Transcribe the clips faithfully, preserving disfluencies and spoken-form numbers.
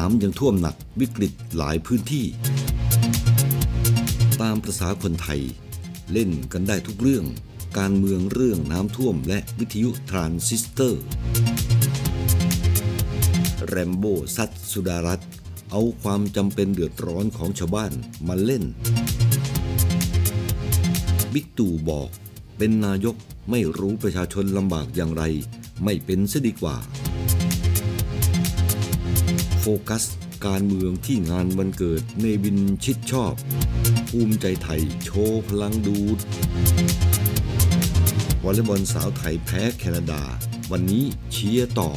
น้ำยังท่วมหนักวิกฤตหลายพื้นที่ตามประสาคนไทยเล่นกันได้ทุกเรื่องการเมืองเรื่องน้ำท่วมและวิทยุทรานซิสเตอร์แรมโบ้ซัดสุดารัตน์เอาความจำเป็นเดือดร้อนของชาวบ้านมาเล่นบิ๊กตู่บอกเป็นนายกไม่รู้ประชาชนลำบากอย่างไรไม่เป็นซะดีกว่าโฟกัสการเมืองที่งานวันเกิดเนวินชิดชอบภูมิใจไทยโชว์พลังดูดวอลเลย์บอลสาวไทยแพ้แคนาดาวันนี้เชียร์ต่อ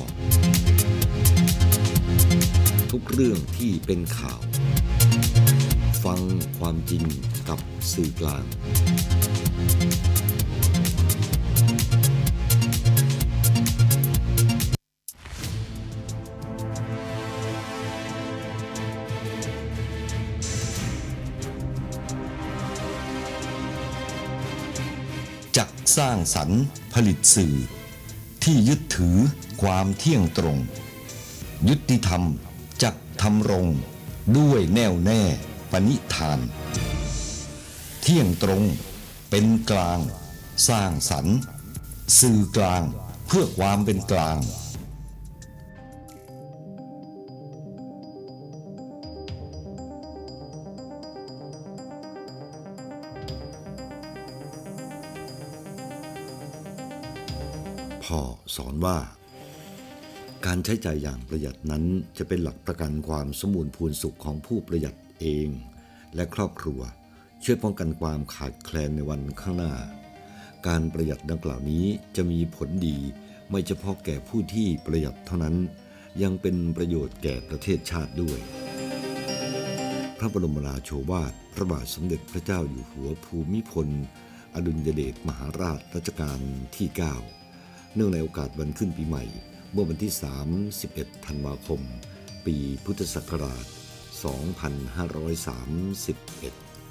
ทุกเรื่องที่เป็นข่าวฟังความจริงกับสื่อกลางจักสร้างสรรค์ผลิตสื่อที่ยึดถือความเที่ยงตรงยุติธรรมจักทำรงด้วยแน่วแน่ปณิธานเที่ยงตรงเป็นกลางสร้างสรรค์สื่อกลางเพื่อความเป็นกลางพ่อสอนว่าการใช้จ่ายอย่างประหยัดนั้นจะเป็นหลักประกันความสมบูรณ์พูนสุขของผู้ประหยัดเองและครอบครัวช่วยป้องกันความขาดแคลนในวันข้างหน้าการประหยัดดังกล่าวนี้จะมีผลดีไม่เฉพาะแก่ผู้ที่ประหยัดเท่านั้นยังเป็นประโยชน์แก่ประเทศชาติด้วยพระบรมราโชวาทพระบาทสมเด็จพระเจ้าอยู่หัวภูมิพลอดุลยเดชมหาราชรัชกาลที่เก้าเนื่องในโอกาสวันขึ้นปีใหม่เมื่อวันที่สามสิบเอ็ดธันวาคมปีพุทธศักราชสองพันห้าร้อยสามสิบเอ็ด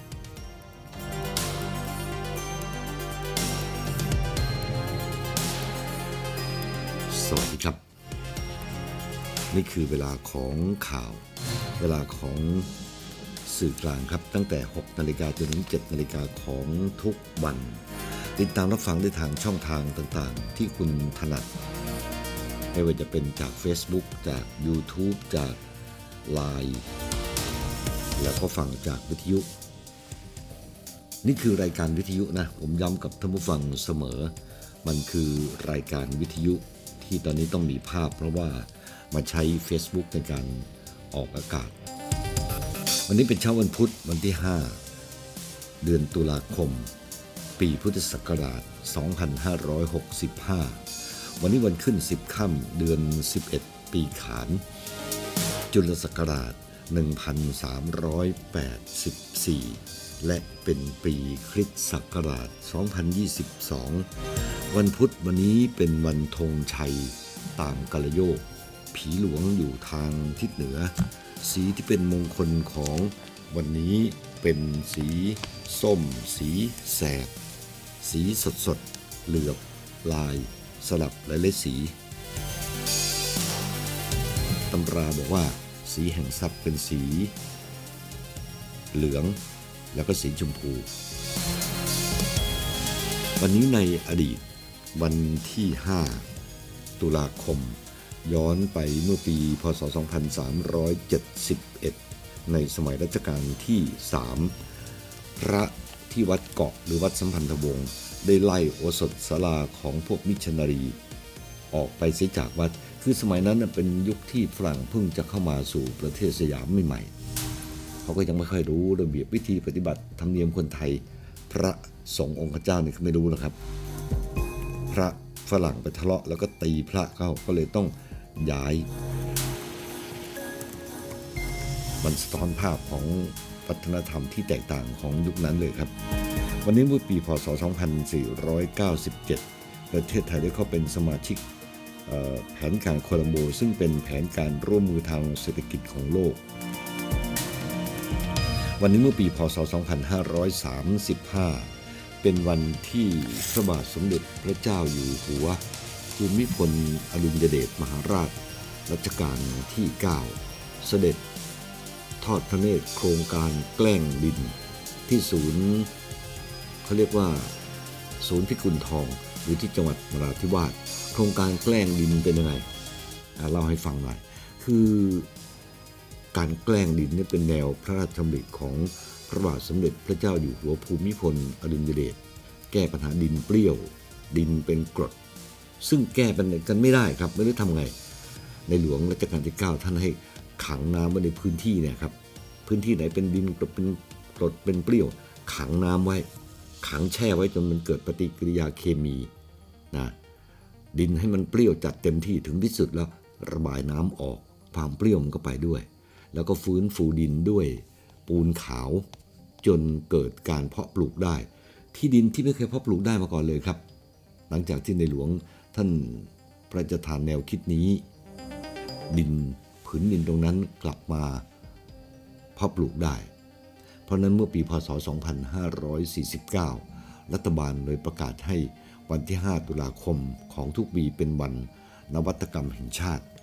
สวัสดีครับนี่คือเวลาของข่าวเวลาของสื่อกลางครับตั้งแต่หกนาฬิกาจนถึงเจ็ดนาฬิกาของทุกวันติดตามรับฟังได้ทางช่องทางต่างๆที่คุณถนัดไม่ว่าจะเป็นจาก Facebook จาก YouTube จาก ไลน์ แล้วก็ฟังจากวิทยุนี่คือรายการวิทยุนะผมย้ำกับท่านผู้ฟังเสมอมันคือรายการวิทยุที่ตอนนี้ต้องมีภาพเพราะว่ามาใช้ Facebook ในการออกอากาศวันนี้เป็นเช้าวันพุธวันที่ห้าเดือนตุลาคมปีพุทธศักราชสองพันห้าร้อยหกสิบห้าวันนี้วันขึ้นสิบค่ำเดือนสิบเอ็ดปีขานจุลศักราชหนึ่งพันสามร้อยแปดสิบสี่และเป็นปีคริสต์ศักราชสองพันยี่สิบสองวันพุธวันนี้เป็นวันธงชัยตามกาลโยกผีหลวงอยู่ทางทิศเหนือสีที่เป็นมงคลของวันนี้เป็นสีส้มสีแสดสีสดสดเหลือบลายสลับหลายๆสีตำราบอกว่าสีแห่งทรัพย์เป็นสีเหลืองแล้วก็สีชมพูวันนี้ในอดีตวันที่ห้าตุลาคมย้อนไปเมื่อปีพ.ศ. สองพันสามร้อยเจ็ดสิบเอ็ดในสมัยรัชกาลที่สามพระที่วัดเกาะหรือวัดสัมพันธวงศ์ได้ไล่โอสถศาลาของพวกมิชชันนารีออกไปเสียจากวัดคือสมัยนั้นเป็นยุคที่ฝรั่งเพิ่งจะเข้ามาสู่ประเทศสยามใหม่ๆเขาก็ยังไม่ค่อยรู้ระเบียบวิธีปฏิบัติธรรมเนียมคนไทยพระสงฆ์องค์เจ้านี่เขาไม่รู้นะครับพระฝรั่งไปทะเลาะแล้วก็ตีพระเข้าก็เลยต้องย้ายมันสะท้อนภาพของวัฒนธรรมที่แตกต่างของยุคนั้นเลยครับวันนี้เมื่อปีพ.ศ. สองพันสี่ร้อยเก้าสิบเจ็ดประเทศไทยได้เข้าเป็นสมาชิกแผนการโคลัมโบซึ่งเป็นแผนการร่วมมือทางเศรษฐกิจของโลกวันนี้เมื่อปีพ.ศ. สองพันห้าร้อยสามสิบห้าเป็นวันที่พระบาทสมเด็จพระเจ้าอยู่หัวภูมิพลอดุลยเดชมหาราชรัชกาลที่เก้าเสด็จทอดพระเนตรโครงการแกล้งดินที่ศูนย์เขาเรียกว่าศูนย์พิกุลทองอยู่ที่จังหวัดนราธิวาสโครงการแกล้งดินเป็นยังไงเล่าให้ฟังหน่อยคือการแกล้งดินนี่เป็นแนวพระราชดำริของพระบาทสมเด็จพระเจ้าอยู่หัวภูมิพลอดุลยเดชแก้ปัญหาดินเปรี้ยวดินเป็นกรดซึ่งแก้ปัญหากันไม่ได้ครับไม่รู้ทำไงในหลวงรัชกาลที่เก้าท่านให้ขังน้ำไว้ในพื้นที่เนี่ยครับพื้นที่ไหนเป็นดินเป็นกรดเป็นเปรี้ยวขังน้ำไว้ขังแช่ไว้จนมันเกิดปฏิกิริยาเคมีนะดินให้มันเปรี้ยวจัดเต็มที่ถึงที่สุดแล้วระบายน้ำออกความเปรี้ยวมันก็ไปด้วยแล้วก็ฟื้นฟูดินด้วยปูนขาวจนเกิดการเพาะปลูกได้ที่ดินที่ไม่เคยเพาะปลูกได้มาก่อนเลยครับหลังจากที่ในหลวงท่านพระราชทานแนวคิดนี้ดินผืนดินตรงนั้นกลับมาเพาะปลูกได้เพราะนั้นเมื่อปีพ.ศ. สองพันห้าร้อยสี่สิบเก้ารัฐบาลเลยประกาศให้วันที่ห้าตุลาคมของทุกปีเป็นวันนวัตกรรมแห่งชาติ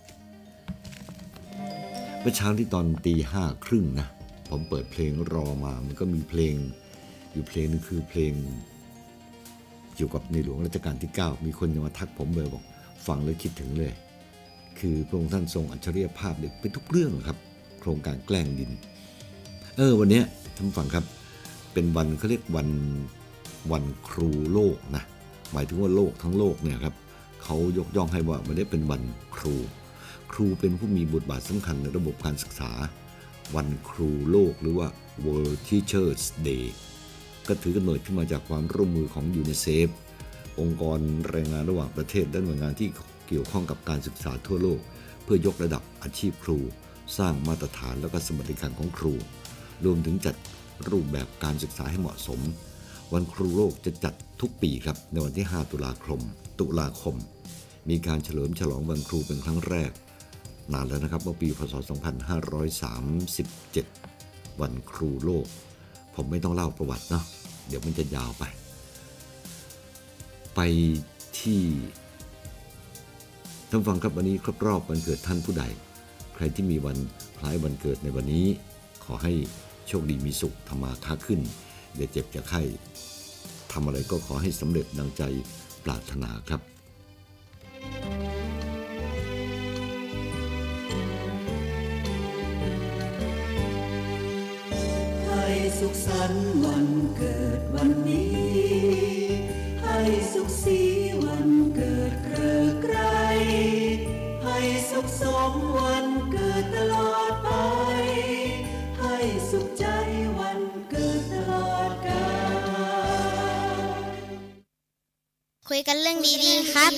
เมื่อเช้าที่ตอนตีห้าครึ่งนะผมเปิดเพลงรอมามันก็มีเพลงอยู่เพลงนึงคือเพลงเกี่ยวกับในหลวงรัชกาลที่เก้ามีคนยังมาทักผมเลยบอกฟังแล้วคิดถึงเลยคือพระองค์ท่านทรงอัจฉริยภาพเด็กเป็นทุกเรื่องครับโครงการแกล้งดินเออวันนี้ท่านฟังครับเป็นวันเขาเรียกวันวันครูโลกนะหมายถึงว่าโลกทั้งโลกเนี่ยครับเขายกย่องให้ว่าวันนี้เป็นวันครูครูเป็นผู้มีบทบาทสำคัญในระบบการศึกษาวันครูโลกหรือว่า World Teachers Day ก็ถือกำเนิดขึ้นมาจากความร่วมมือของยูนิเซฟองค์กรแรงงานระหว่างประเทศและหน่วยงานที่เกี่ยวข้องกับการศึกษาทั่วโลกเพื่อยกระดับอาชีพครูสร้างมาตรฐานและก็สมรรถนะของครูรวมถึงจัดรูปแบบการศึกษาให้เหมาะสมวันครูโลกจะจัดทุกปีครับในวันที่ห้าตุลาคมตุลาคมมีการเฉลิมฉลองวันครูเป็นครั้งแรกนานแล้วนะครับเมื่อปีพ.ศ. สองพันห้าร้อยสามสิบเจ็ดวันครูโลกผมไม่ต้องเล่าประวัติเนาะเดี๋ยวมันจะยาวไปไปที่ท่านฟังครับวันนี้ครบรอบวันเกิดท่านผู้ใดใครที่มีวันคล้ายวันเกิดในวันนี้ขอให้โชคดีมีสุขทำมาค้าขึ้นอย่าเจ็บอย่าไข้ทำอะไรก็ขอให้สำเร็จดังใจปรารถนาครับให้สุขสันต์วันเกิดวันนี้ให้สุขสีวันเกิดเกริกไกรให้สุขสมวันเกิดตลอดไปให้สุขใจวันเกิดตลอดกาลคุยกันเรื่องดีๆครับ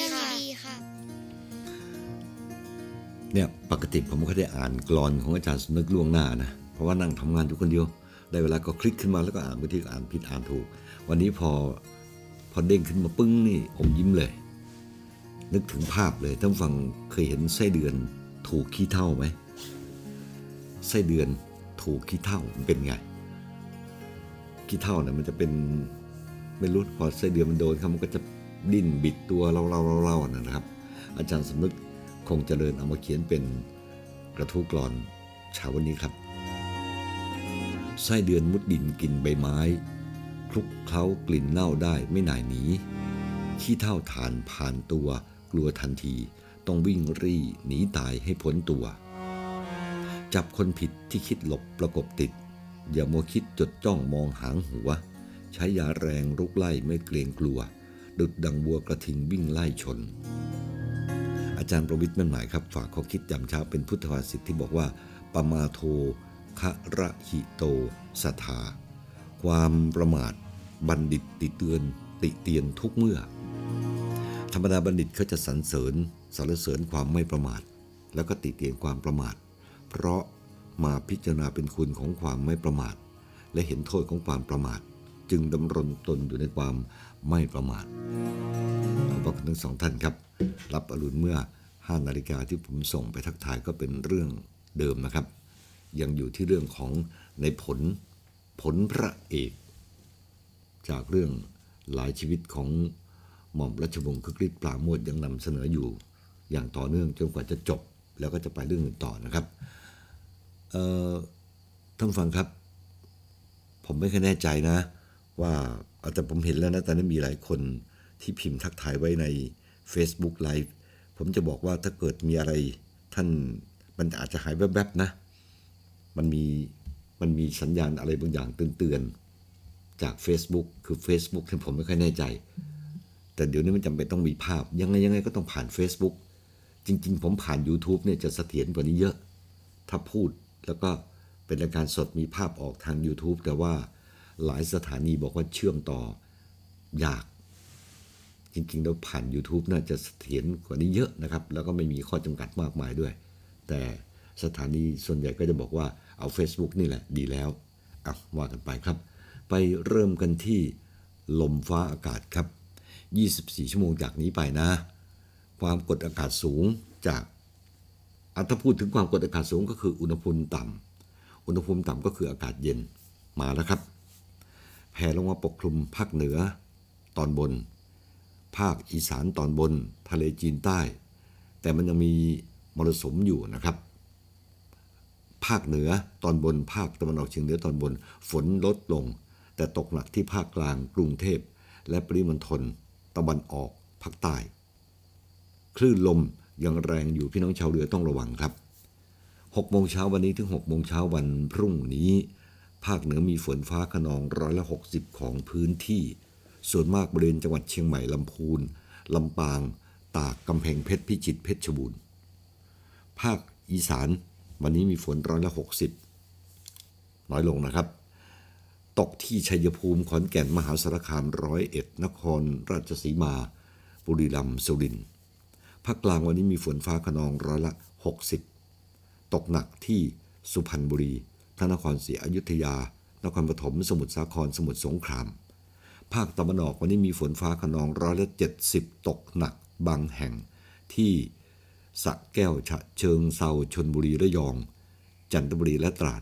เนี่ยปกติผมก็ได้อ่านกลอนของอาจารย์สมนึกล่วงหน้านะเพราะว่านั่งทำงานอยู่คนเดียวได้เวลาก็คลิกขึ้นมาแล้วก็อ่านบางทีอ่านผิดอ่านถูกวันนี้พอพอเด้งขึ้นมาปึ้งนี่อมยิ้มเลยนึกถึงภาพเลยท่านฟังเคยเห็นไส้เดือนถูกขี้เถ้าไหมไส้เดือนถูกขี้เถ้ามันเป็นไงขี้เถ้าเนี่ยมันจะเป็นไม่รู้พอไส้เดือนมันโดนเขามันก็จะดิ้นบิดตัวเล่าๆๆๆนะครับอาจารย์สมนึกคงเจริญเอามาเขียนเป็นกระทู้กลอนเช้าวันนี้ครับไส้เดือนมุดดินกินใบไม้คลุกเคล้ากลิ่นเน่าได้ไม่หน่ายหนีขี้เถ้าทานผ่านตัวกลัวทันทีต้องวิ่งรี่หนีตายให้พ้นตัวจับคนผิดที่คิดหลบประกบติดอย่ามัวคิดจดจ้องมองหางหัวใช้ยาแรงรุกไล่ไม่เกรงกลัวดุจดังวัวกระทิงวิ่งไล่ชนอาจารย์ประวิตรมั่นหมายครับฝากข้อคิดยามเช้าเป็นพุทธภาษิตที่บอกว่าปมาโทคะระหิโตสัทธาความประมาทบัณฑิตติเตือนติเตียนทุกเมื่อธรรมดาบัณฑิตเขาจะสรรเสริญสรรเสริญความไม่ประมาทแล้วก็ติเตียนความประมาทเพราะมาพิจารณาเป็นคุณของความไม่ประมาทและเห็นโทษของความประมาทจึงดำรงตนอยู่ในความไม่ประมาทขอบคุณทั้งสองท่านครับรับอรุณเมื่อห้านาฬิกาที่ผมส่งไปทักทายก็เป็นเรื่องเดิมนะครับยังอยู่ที่เรื่องของในผลผลพระเอกจากเรื่องหลายชีวิตของหม่อมราชวงศ์คึกฤทธิ์ปราโมชยังนำเสนออยู่อย่างต่อเนื่องจนกว่าจะจบแล้วก็จะไปเรื่องอื่นต่อนะครับเอ่อท่านฟังครับผมไม่ค่อยแน่ใจนะว่าแต่ผมเห็นแล้วนะตอนนี้มีหลายคนที่พิมพ์ทักทายไว้ใน Facebook Live ผมจะบอกว่าถ้าเกิดมีอะไรท่านมันอาจจะหายแวบๆนะมันมีมันมีสัญญาณอะไรบางอย่างเตือนๆจาก Facebook คือ Facebook ที่ผมไม่ค่อยแน่ใจแต่เดี๋ยวนี้มันจำเป็นต้องมีภาพยังไงยังไงก็ต้องผ่าน Facebook จริงๆผมผ่าน YouTube เนี่ยจะเสถียรกว่านี้เยอะถ้าพูดแล้วก็เป็นรายการสดมีภาพออกทาง YouTube แต่ว่าหลายสถานีบอกว่าเชื่อมต่อยากจริงๆแล้วผ่าน YouTube น่าจะเสถียรกว่านี้เยอะนะครับแล้วก็ไม่มีข้อจำกัดมากมายด้วยแต่สถานีส่วนใหญ่ก็จะบอกว่าเอา Facebook นี่แหละดีแล้วอ่ะว่ากันไปครับไปเริ่มกันที่ลมฟ้าอากาศครับยี่สิบสี่ชั่วโมงจากนี้ไปนะความกดอากาศสูงจากถ้าพูดถึงความกดอากาศสูงก็คืออุณหภูมิต่ำอุณหภูมิต่ำก็คืออากาศเย็นมาแล้วครับแผ่ลงมาปกคลุมภาคเหนือตอนบนภาคอีสานตอนบนทะเลจีนใต้แต่มันยังมีมรสุมอยู่นะครับภาคเหนือตอนบนภาคตะวันออกเฉียงเหนือตอนบนฝนลดลงแต่ตกหนักที่ภาคกลางกรุงเทพและปริมณฑลตะวันออกภาคใต้คลื่นลมยังแรงอยู่พี่น้องชาวเรือต้องระวังครับหกโมงเช้าวันนี้ถึงหกโมงเช้าวันพรุ่งนี้ภาคเหนือมีฝนฟ้าคะนองร้อยละหกสิบของพื้นที่ส่วนมากบริเวณจังหวัดเชียงใหม่ลำพูนลำปางตากกำแพงเพชรพิจิตรเพชรบูรณ์ภาคอีสานวันนี้มีฝนร้อยละหกสิบน้อยลงนะครับตกที่ชัยภูมิขอนแก่นมหาสารคามร้อยเอ็ดนครราชสีมาบุรีรัมย์สุรินทร์ภาคกลางวันนี้มีฝนฟ้าคะนองร้อยละหกสิบตกหนักที่สุพรรณบุรีพระนครศรีอยุธยานครปฐมสมุทรสาครสมุทรสงครามภาคตะวันออกวันนี้มีฝนฟ้าคะนองร้อยละเจ็ดสิบตกหนักบางแห่งที่สระแก้วฉะเชิงเทราชลบุรีระยองจันทบุรีและตราด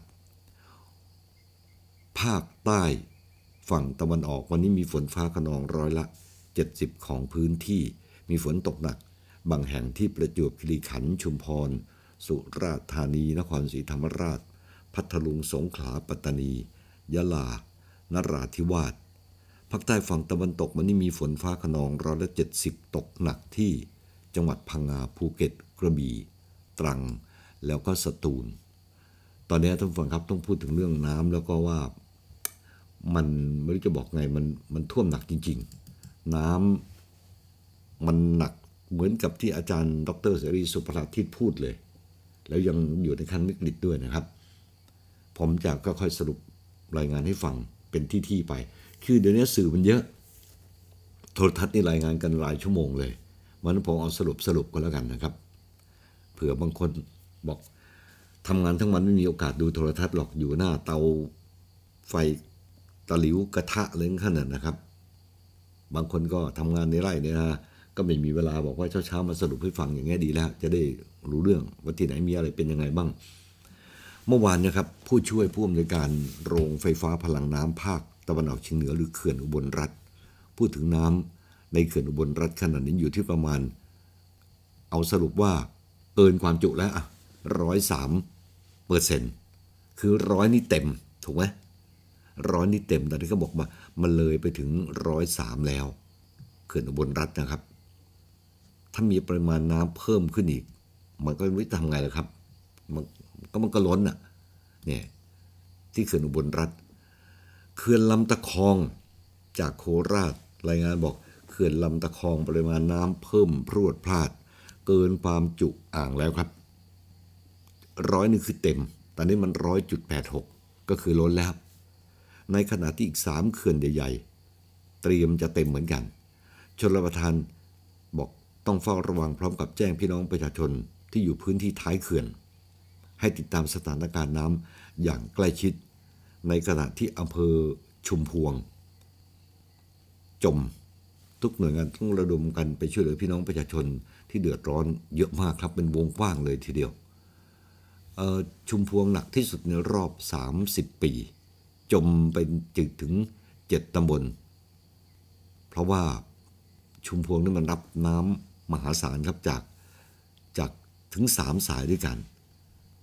ภาคใต้ฝั่งตะวันออกวันนี้มีฝนฟ้าคะนองร้อยละเจ็ดสิบของพื้นที่มีฝนตกหนักบางแห่งที่ประจวบคีรีขันธ์ชุมพรสุราษฎร์ธานีนครศรีธรรมราชพัทลุงสงขลาปัตตานียะลานราธิวาสภาคใต้ฝั่งตะวันตกวันนี้มีฝนฟ้าคะนองร้อยละเจ็ดสิบตกหนักที่จังหวัดพังงาภูเก็ตกระบี่ตรังแล้วก็สตูลตอนนี้ท่านฟังครับต้องพูดถึงเรื่องน้ำแล้วก็ว่ามันไม่รู้จะบอกไงมันมันท่วมหนักจริงๆน้ำมันหนักเหมือนกับที่อาจารย์ดร.เสรีสุภราทิตพูดเลยแล้วยังอยู่ในขั้นวิกฤตด้วยนะครับผมจะก็ค่อยสรุปรายงานให้ฟังเป็นที่ๆไปคือเดี๋ยวนี้สื่อมันเยอะโทรทัศน์นี่รายงานกันหลายชั่วโมงเลยมันผมเอาสรุปสรุปก็แล้วกันนะครับเผื่อบางคนบอกทำงานทั้งวันไม่มีโอกาสดูโทรทัศน์หรอกอยู่หน้าเตาไฟตะหลิวกระทะอะไรขนาดนะครับบางคนก็ทำงานในไร่เนี่ยนะก็ไม่มีเวลาบอกว่าเช้าๆมาสรุปให้ฟังอย่างนี้ดีแล้วจะได้รู้เรื่องว่าที่ไหนมีอะไรเป็นยังไงบ้างเมื่อวานนะครับผู้ช่วยผู้อำนวยการโรงไฟฟ้าพลังน้ำภาคตะวันออกเฉียงเหนือหรือเขื่อนอุบลรัฐพูดถึงน้ำในเขื่อนอุบลรัฐขนาดนี้อยู่ที่ประมาณเอาสรุปว่าเกินความจุแล้วอะร้อยสามเปอร์เซ็นต์คือร้อยนี่เต็มถูกไหมร้อยนี่เต็มแต่ที่เขาบอกมามันเลยไปถึงร้อยสามแล้วเขื่อนอุบลรัฐนะครับถ้ามีปริมาณน้ำเพิ่มขึ้นอีกมันก็ไม่รู้จะทำไงล่ะครับมันก็มันก็ล้นอ่ะเนี่ยที่เขื่อนอุบลรัฐเขื่อนลำตะคองจากโคราชรายงานบอกเขื่อนลำตะคองปริมาณน้ำเพิ่มพรวดพลาดเกินความจุอ่างแล้วครับร้อยนี่คือเต็มตอนนี้มันร้อยจุดแปดหกก็คือล้นแล้วในขณะที่อีกสามเขื่อนใหญ่ๆเตรียมจะเต็มเหมือนกันชลประทานบอกต้องเฝ้าระวังพร้อมกับแจ้งพี่น้องประชาชนที่อยู่พื้นที่ท้ายเขื่อนให้ติดตามสถานการณ์น้ำอย่างใกล้ชิดในขณะที่อำเภอชุมพวงจมทุกหน่วยงานต้องระดมกันไปช่วยเหลือพี่น้องประชาชนที่เดือดร้อนเยอะมากครับเป็นวงกว้างเลยทีเดียวชุมพวงหนักที่สุดในรอบสามสิบปีจมเป็นจึกถึงเจ็ดตำบลเพราะว่าชุมพวงนี่มันรับน้ำมหาศาลครับจากจากถึงสามสายด้วยกัน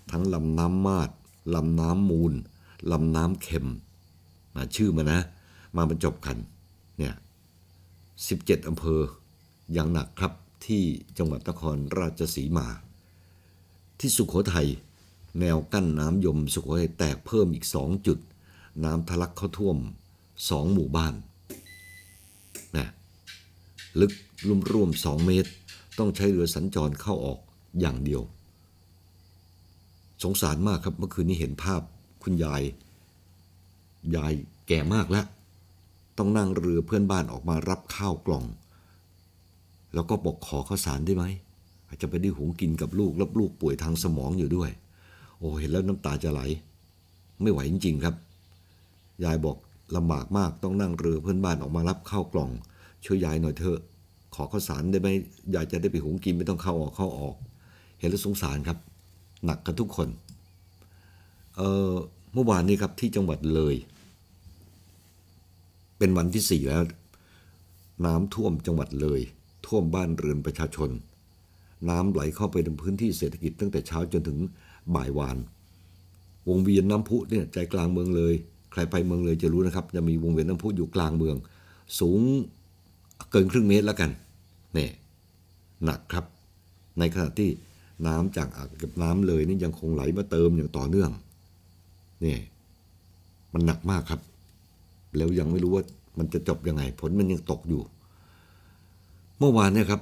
ทั้งลำน้ำมาดลำน้ำมูลลำน้ำเค็มมาชื่อมานะมาบรรจบกันเนี่ยสิบเจ็ดอำเภออย่างหนักครับที่จังหวัดนครราชสีมาที่สุโขทัยแนวกั้นน้ำยมสุโขทัยแตกเพิ่มอีกสองจุดน้ำทะลักเข้าท่วมสองหมู่บ้านนะลึกลุ่มร่วมสองเมตรต้องใช้เรือสัญจรเข้าออกอย่างเดียวสงสารมากครับเมื่อคืนนี้เห็นภาพคุณยายยายแก่มากแล้วต้องนั่งเรือเพื่อนบ้านออกมารับข้าวกล่องแล้วก็บอกขอข้าวสารได้ไหมอาจจะไปได้หุงกินกับลูกแล้วลูกป่วยทางสมองอยู่ด้วยโอ้เห็นแล้วน้ำตาจะไหลไม่ไหวจริงๆครับยายบอกลำบากมากต้องนั่งเรือเพื่อนบ้านออกมารับข้าวกล่องช่วยยายหน่อยเถอะขอข้าวสารได้ไหมยายจะได้ไปหุงกินไม่ต้องเข้าออกเข้าออกเห็นแล้วสงสารครับหนักกันทุกคนเอ่อเมื่อวานนี้ครับที่จังหวัดเลยเป็นวันที่สี่แล้วน้ำท่วมจังหวัดเลยท่วมบ้านเรือนประชาชนน้ำไหลเข้าไปในพื้นที่เศรษฐกิจตั้งแต่เช้าจนถึงบ่ายวานวงเวียนน้ำพุเนี่ยใจกลางเมืองเลยใครไปเมืองเลยจะรู้นะครับจะมีวงเวียนน้ำพุอยู่กลางเมืองสูงเกินครึ่งเมตรแล้วกันเนี่ยหนักครับในขณะที่น้ำจากอ่างเก็บน้ำเลยนี่ยังคงไหลมาเติมอย่างต่อเนื่องนี่มันหนักมากครับแล้วยังไม่รู้ว่ามันจะจบยังไงฝนมันยังตกอยู่เมื่อวานเนี่ยครับ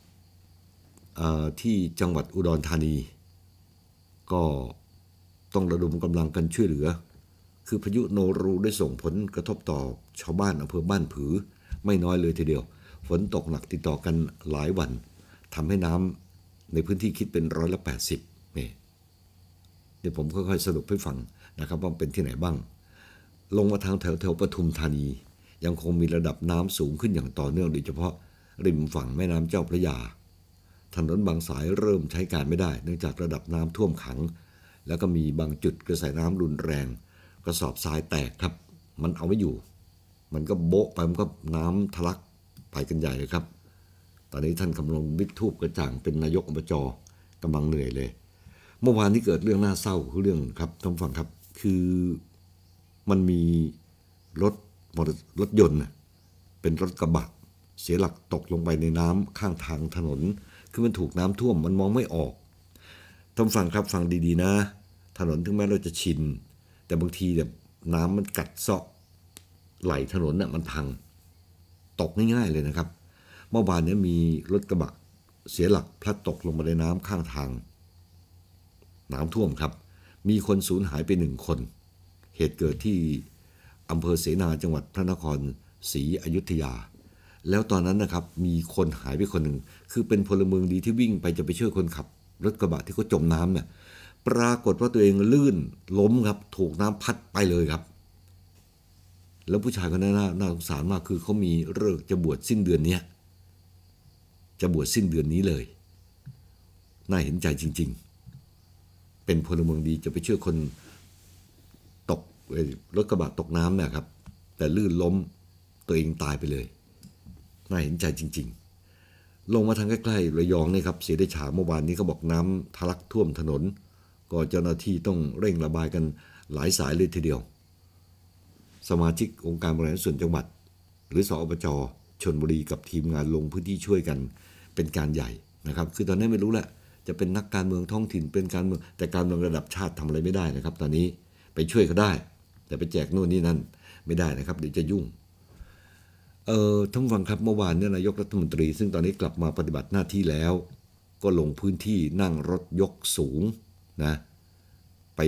ที่จังหวัดอุดรธานีก็ต้องระดมกำลังกันช่วยเหลือคือพายุโนรูได้ส่งผลกระทบต่อชาวบ้านอำเภอบ้านผือไม่น้อยเลยทีเดียวฝนตกหนักติดต่อกันหลายวันทำให้น้ำในพื้นที่คิดเป็นร้อยละแปดสิบนี่เดี๋ยวผมค่อยๆสรุปให้ฟังนะครับว่าเป็นที่ไหนบ้างลงมาทางแถวแถวปทุมธานียังคงมีระดับน้ำสูงขึ้นอย่างต่อเนื่องโดยเฉพาะริมฝั่งแม่น้ำเจ้าพระยาถนนบางสายเริ่มใช้การไม่ได้เนื่องจากระดับน้ำท่วมขังแล้วก็มีบางจุดกระแสน้ำรุนแรงกระสอบทรายแตกครับมันเอาไม่อยู่มันก็โบ๊ะไปมันก็น้ำทะลักไปกันใหญ่เลยครับตอนนี้ท่านคำนวณวิทย์ทูปกระจ่างเป็นนายกอบจกำลังเหนื่อยเลยเมื่อวานที่เกิดเรื่องน่าเศร้าคือเรื่องครับท่านฟังครับคือมันมีรถรถยนต์เป็นรถกระบะเสียหลักตกลงไปในน้ำข้างทางถนนคือมันถูกน้ำท่วมมันมองไม่ออกท่านฟังครับฟังดีๆนะถนนถึงแม้เราจะชินแต่บางทีแบบน้ำมันกัดเซาะไหลถนนน่ะมันพังตกง่ายๆเลยนะครับเมื่อวานนี้มีรถกระบะเสียหลักพลัดตกลงมาในน้ำข้างทางน้ำท่วมครับมีคนสูญหายไปหนึ่งคนเหตุเกิดที่อำเภอเสนาจังหวัดพระนครศรีอยุธยาแล้วตอนนั้นนะครับมีคนหายไปคนหนึ่งคือเป็นพลเมืองดีที่วิ่งไปจะไปช่วยคนขับรถกระบะที่เขาจมน้ำเนี่ยปรากฏว่าตัวเองลื่นล้มครับถูกน้ำพัดไปเลยครับแล้วผู้ชายคนนั้นน่าสงสารมากคือเขามีฤกษ์จะบวชสิ้นเดือนนี้จะบวชสิ้นเดือนนี้เลยน่าเห็นใจจริงๆเป็นพลเมืองดีจะไปช่วยคนตกรถกระบะตกน้ำเนี่ยครับแต่ลื่นล้มตัวเองตายไปเลยน่าเห็นใจจริงๆลงมาทางใกล้ๆระยองนี่ครับเสียได้ฉาเมื่อวานนี้เขาบอกน้ำทะลักท่วมถนนก็เจ้าหน้าที่ต้องเร่งระบายกันหลายสายเลยทีเดียวสมาชิกองค์การบริหารส่วนจังหวัดหรือสอบจ.ชลบุรีกับทีมงานลงพื้นที่ช่วยกันเป็นการใหญ่นะครับคือตอนนี้ไม่รู้แหละจะเป็นนักการเมืองท้องถิ่นเป็นการเมืองแต่การเมืองระดับชาติทำอะไรไม่ได้นะครับตอนนี้ไปช่วยเขาได้แต่ไปแจกโน่นนี่นั่นไม่ได้นะครับเดี๋ยวจะยุ่งเอ่อท่านฟังครับเมื่อวานเนี่ยนายกรัฐมนตรีซึ่งตอนนี้กลับมาปฏิบัติหน้าที่แล้วก็ลงพื้นที่นั่งรถยกสูงนะไป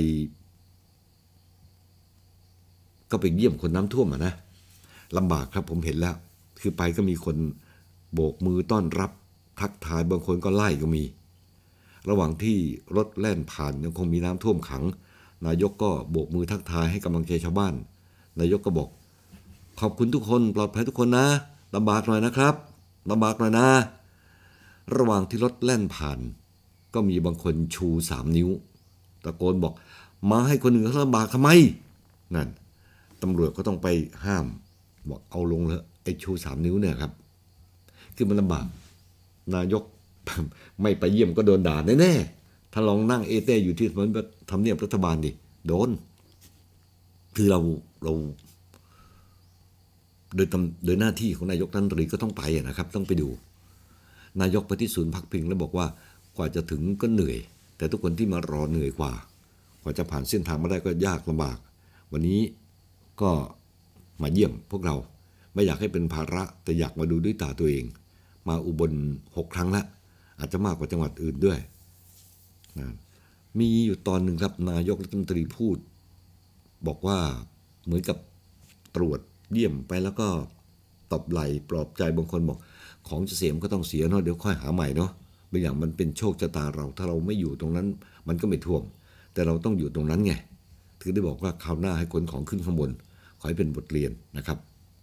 ก็ไปเยี่ยมคนน้ำท่วมอ่ะนะลำบากครับผมเห็นแล้วคือไปก็มีคนโบกมือต้อนรับทักทายบางคนก็ไล่ก็มีระหว่างที่รถแล่นผ่านยังคงมีน้ำท่วมขังนายกก็โบกมือทักทายให้กำลังใจชาวบ้านนายกก็บอกขอบคุณทุกคนปลอดภัยทุกคนนะลำบากหน่อยนะครับลำบากหน่อยนะระหว่างที่รถแล่นผ่านก็มีบางคนชูสามนิ้วตะโกนบอกมาให้คนอื่นเขาลำบากทำไมนั่นตำรวจก็ต้องไปห้ามบอกเอาลงเลยไอ้ชูสามนิ้วเนี่ยครับคือมันลำบากนายกไม่ไปเยี่ยมก็โดนด่าแน่ๆถ้าลองนั่งเอเต้อยู่ที่ทำเนียบรัฐบาลดิโดนคือเราเราโดยโดยหน้าที่ของนายกรัฐมนตรีก็ต้องไปนะครับต้องไปดูนายกไปที่ศูนย์พักพิงแล้วบอกว่ากว่าจะถึงก็เหนื่อยแต่ทุกคนที่มารอเหนื่อยกว่ากว่าจะผ่านเส้นทางมาได้ก็ยากลำบากวันนี้ก็มาเยี่ยมพวกเราไม่อยากให้เป็นภาระแต่อยากมาดูด้วยตาตัวเองมาอุบลหกครั้งละอาจจะมากกว่าจังหวัดอื่นด้วยนะมีอยู่ตอนหนึ่งครับนายกรัฐมนตรีพูดบอกว่าเหมือนกับตรวจเยี่ยมไปแล้วก็ตบไหล่ปลอบใจบางคนบอกของจะเสียมก็ต้องเสียเนาะเดี๋ยวค่อยหาใหม่เนาะบางอย่างมันเป็นโชคชะตาเราถ้าเราไม่อยู่ตรงนั้นมันก็ไม่ท่วมแต่เราต้องอยู่ตรงนั้นไงถึงได้บอกว่าคราวหน้าให้ขนของขึ้นข้างบนขอให้เป็นบทเรียนนะครับ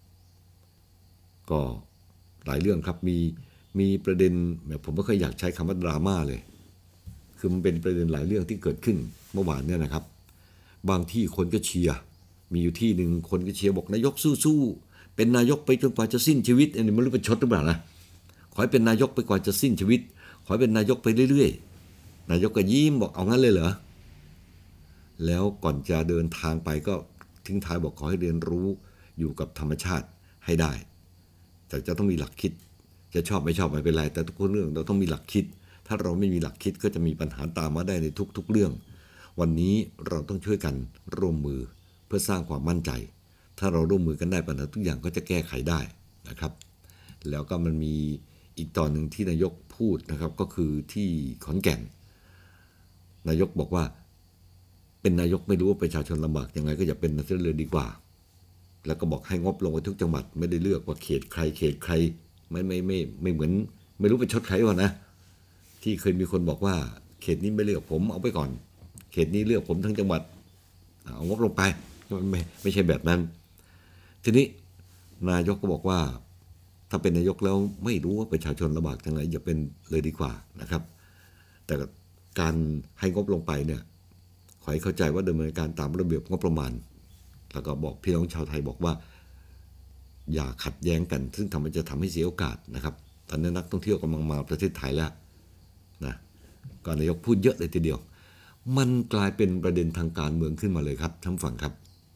ก็หลายเรื่องครับมีมีประเด็นแบบผมไม่ค่อยอยากใช้คำว่าดราม่าเลยคือมันเป็นประเด็นหลายเรื่องที่เกิดขึ้นเมื่อวานเนี่ยนะครับบางที่คนก็เชียร์มีอยู่ที่หนึ่งคนก็เชียร์บอกนายกสู้ๆเป็นนายกไปจนกว่าจะสิ้นชีวิตอันนี้ไม่รู้เป็นชดหรือเปล่านะขอให้เป็นนายกไปกว่าจะสิ้นชีวิตขอให้เป็นนายกไปเรื่อยๆนายกก็ยิ้มบอกเอางั้นเลยเหรอแล้วก่อนจะเดินทางไปก็ทิ้งท้ายบอกขอให้เรียนรู้อยู่กับธรรมชาติให้ได้แต่จะต้องมีหลักคิดจะชอบไม่ชอบไม่เป็นไรแต่ทุกเรื่องเราต้องมีหลักคิดถ้าเราไม่มีหลักคิดก็จะมีปัญหาตามมาได้ในทุกๆเรื่องวันนี้เราต้องช่วยกันร่วมมือเพื่อสร้างความมั่นใจถ้าเราร่วมมือกันได้ปัญหาทุกอย่างก็จะแก้ไขได้นะครับแล้วก็มันมีอีกตอนหนึ่งที่นายกพูดนะครับก็คือที่ขอนแก่นนายกบอกว่าเป็นนายกไม่รู้ว่าประชาชนลำบากยังไงก็อย่าเป็นนายกเลยดีกว่าแล้วก็บอกให้งบลงไปทุกจังหวัดไม่ได้เลือกว่าเขตใครเขตใครไม่ไม่ไม่ไม่เหมือนไม่รู้เป็นชดใครวะนะที่เคยมีคนบอกว่าเขตนี้ไม่เลือกผมเอาไปก่อนเขตนี้เลือกผมทั้งจังหวัดเอางบลงไปไม่ไม่ใช่แบบนั้นทีนี้นายกก็บอกว่าถ้าเป็นนายกแล้วไม่รู้ว่าประชาชนลำบากยังไงอย่าเป็นเลยดีกว่านะครับแต่การให้งบลงไปเนี่ยขอให้เข้าใจว่าดำเนินการตามระเบียบงบประมาณแล้วก็บอกพี่น้องชาวไทยบอกว่าอย่าขัดแย้งกันซึ่งทำให้จะทำให้เสียโอกาสนะครับตอนนี้นักท่องเที่ยวกำลังมาประเทศไทยแล้วนะก็นายกพูดเยอะเลยทีเดียวมันกลายเป็นประเด็นทางการเมืองขึ้นมาเลยครับท่านฟังครับ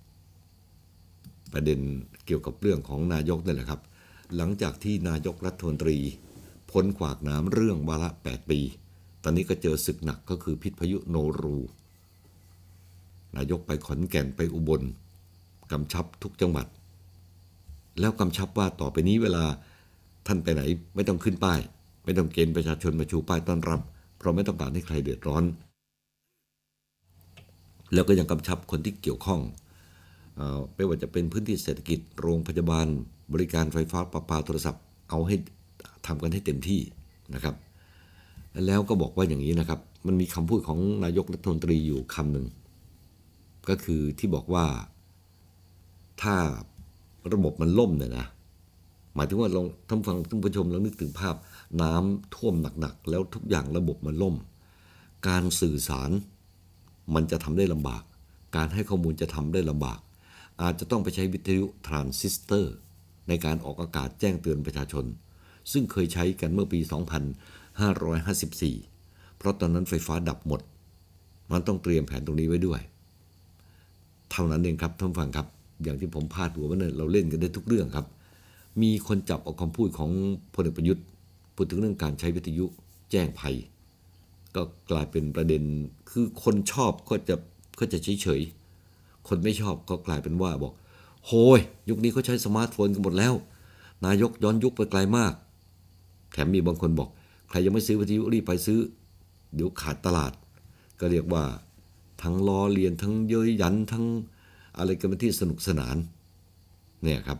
ประเด็นเกี่ยวกับเรื่องของนายกนี่แหละครับหลังจากที่นายกรัฐมนตรีพ้นขวากน้ำเรื่องวาระแปดปีตอนนี้ก็เจอศึกหนักก็คือพิษพายุโนรูนายกไปขอนแก่นไปอุบลกำชับทุกจังหวัดแล้วกำชับว่าต่อไปนี้เวลาท่านไปไหนไม่ต้องขึ้นป้ายไม่ต้องเกณฑ์ประชาชนมาชูป้ายต้อนรับเพราะไม่ต้องการให้ใครเดือดร้อนแล้วก็ยังกำชับคนที่เกี่ยวข้องไม่ว่าจะเป็นพื้นที่เศรษฐกิจโรงพยาบาลบริการไฟฟ้าประปาโทรศัพท์เอาให้ทำกันให้เต็มที่นะครับแล้วก็บอกว่าอย่างนี้นะครับมันมีคำพูดของนายกรัฐมนตรีอยู่คำหนึ่งก็คือที่บอกว่าถ้าระบบมันล่มเนี่ยนะหมายถึงว่าลองท่านฟังท่านผู้ชมแล้วนึกถึงภาพน้ำท่วมหนักๆแล้วทุกอย่างระบบมันล่มการสื่อสารมันจะทำได้ลำบากการให้ข้อมูลจะทำได้ลำบากอาจจะต้องไปใช้วิทยุทรานซิสเตอร์ในการออกอากาศแจ้งเตือนประชาชนซึ่งเคยใช้กันเมื่อปีสองพันห้าร้อยห้าสิบสี่เพราะตอนนั้นไฟฟ้าดับหมดมันต้องเตรียมแผนตรงนี้ไว้ด้วยเท่านั้นเองครับท่านฟังครับอย่างที่ผมพาดหัวว่าเนี่ยเราเล่นกันได้ทุกเรื่องครับมีคนจับเอาคำพูดของพลเอกประยุทธ์พูดถึงเรื่องการใช้วิทยุแจ้งภัยก็กลายเป็นประเด็นคือคนชอบก็จะก็จะเฉยๆคนไม่ชอบก็กลายเป็นว่าบอกโหยยุคนี้เขาใช้สมาร์ทโฟนกันหมดแล้วนายกย้อนยุคไปไกลมากแถมมีบางคนบอกใครยังไม่ซื้อวิทยุรีบไปซื้อเดี๋ยวขาดตลาดก็เรียกว่าทั้งล้อเลียนทั้งเย้ยหยันทั้งอะไรกันเป็นที่สนุกสนานเนี่ยครับ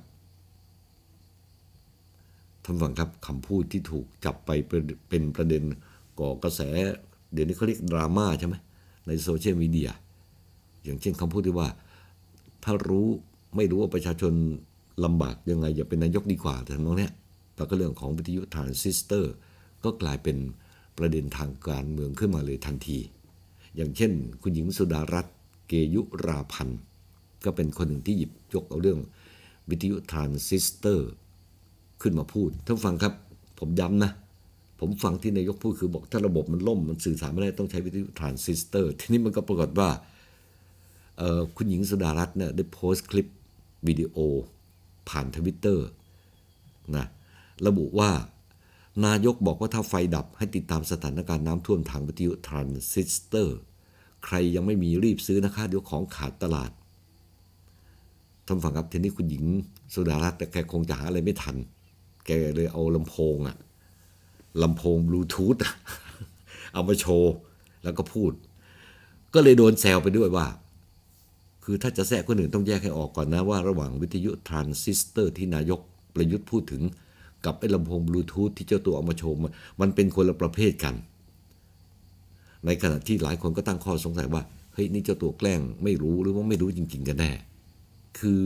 ท่านฟังครับคำพูดที่ถูกจับไปเป็นประเด็นก่อกระแสเดี๋ยวนี้เขาเรียกดราม่าใช่ไหมในโซเชียลมีเดียอย่างเช่นคำพูดที่ว่าถ้ารู้ไม่รู้ว่าประชาชนลำบากยังไงอย่าเป็นนายกดีกว่าแต่ทั้งนั้นเนี่ยแล้วก็เรื่องของวิทยุทรานซิสเตอร์ก็กลายเป็นประเด็นทางการเมืองขึ้นมาเลยทันทีอย่างเช่นคุณหญิงสุดารัตน์เกยุราพันธ์ก็เป็นคนหนึ่งที่หยิบยกเอาเรื่องวิทยุทรานซิสเตอร์ขึ้นมาพูดท่านฟังครับผมย้ำนะผผมฟังที่นายกพูดคือบอกถ้าระบบมันล่มมันสื่อสารไม่ได้ต้องใช้วิทยุทรานซิสเตอร์ทีนี้มันก็ปรากฏว่าคุณหญิงสุดารัตน์เนี่ยได้โพสต์คลิปวิดีโอผ่านทวิตเตอร์นะระบุว่านายกบอกว่าถ้าไฟดับให้ติดตามสถานการณ์น้ำท่วมทางวิทยุทรานซิสเตอร์ใครยังไม่มีรีบซื้อนะคะเดี๋ยวของขาดตลาดท่านฟังครับทีนี้คุณหญิงสุดารัตน์แต่แกคงจะหาอะไรไม่ทันแกเลยเอาลำโพงอะลำโพงบลูทูธเอามาโชว์แล้วก็พูดก็เลยโดนแซวไปด้วยว่าคือถ้าจะแทรกคนอื่นต้องแยกให้ออกก่อนนะว่าระหว่างวิทยุทรานซิสเตอร์ที่นายกประยุทธ์พูดถึงกับไอ้ลำโพงบลูทูธที่เจ้าตัวเอามาโชว์มันเป็นคนละประเภทกันในขณะที่หลายคนก็ตั้งข้อสงสัยว่าเฮ้ยนี่เจ้าตัวแกล้งไม่รู้หรือว่าไม่รู้จริงๆกันแน่คือ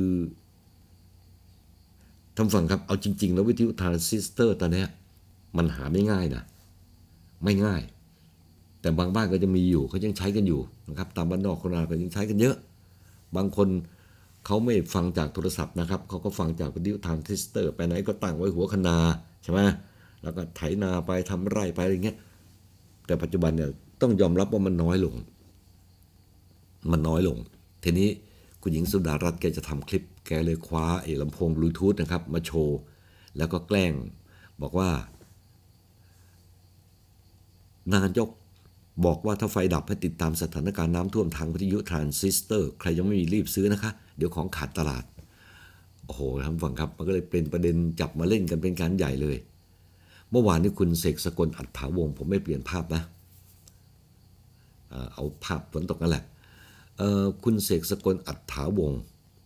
ท่านฟังครับเอาจริงๆแล้ววิทยุทรานซิสเตอร์ตอนนี้มันหาไม่ง่ายนะไม่ง่ายแต่บางบ้านก็จะมีอยู่เขายังใช้กันอยู่นะครับตามบ้านนอกคนนาก็ยังใช้กันเยอะบางคนเขาไม่ฟังจากโทรศัพท์นะครับเขาก็ฟังจากวิทยุทรานซิสเตอร์ไปไหนก็ตั้งไว้หัวคะนาใช่ไหมแล้วก็ไถนาไปทำไร่ไปอะไรเงี้ยแต่ปัจจุบันเนี่ยต้องยอมรับว่ามันน้อยลงมันน้อยลงทีนี้คุณหญิงสุดารัตน์แกจะทำคลิปแกเลยคว้าไอ้ลำโพงบลูทูธนะครับมาโชว์แล้วก็แกล้งบอกว่านายกบอกว่าถ้าไฟดับให้ติดตามสถานการณ์น้ำท่วมทางวิทยุทรานซิสเตอร์ใครยังไม่มีรีบซื้อนะคะเดี๋ยวของขาดตลาดโอ้โหท่านฟังครับมันก็เลยเป็นประเด็นจับมาเล่นกันเป็นการใหญ่เลยเมื่อวานนี้คุณเสกสกลอัฏฐาวงศ์ผมไม่เปลี่ยนภาพนะเอาภาพฝนตกนั่นแหละคุณเสกสกลอัฏฐาวงศ์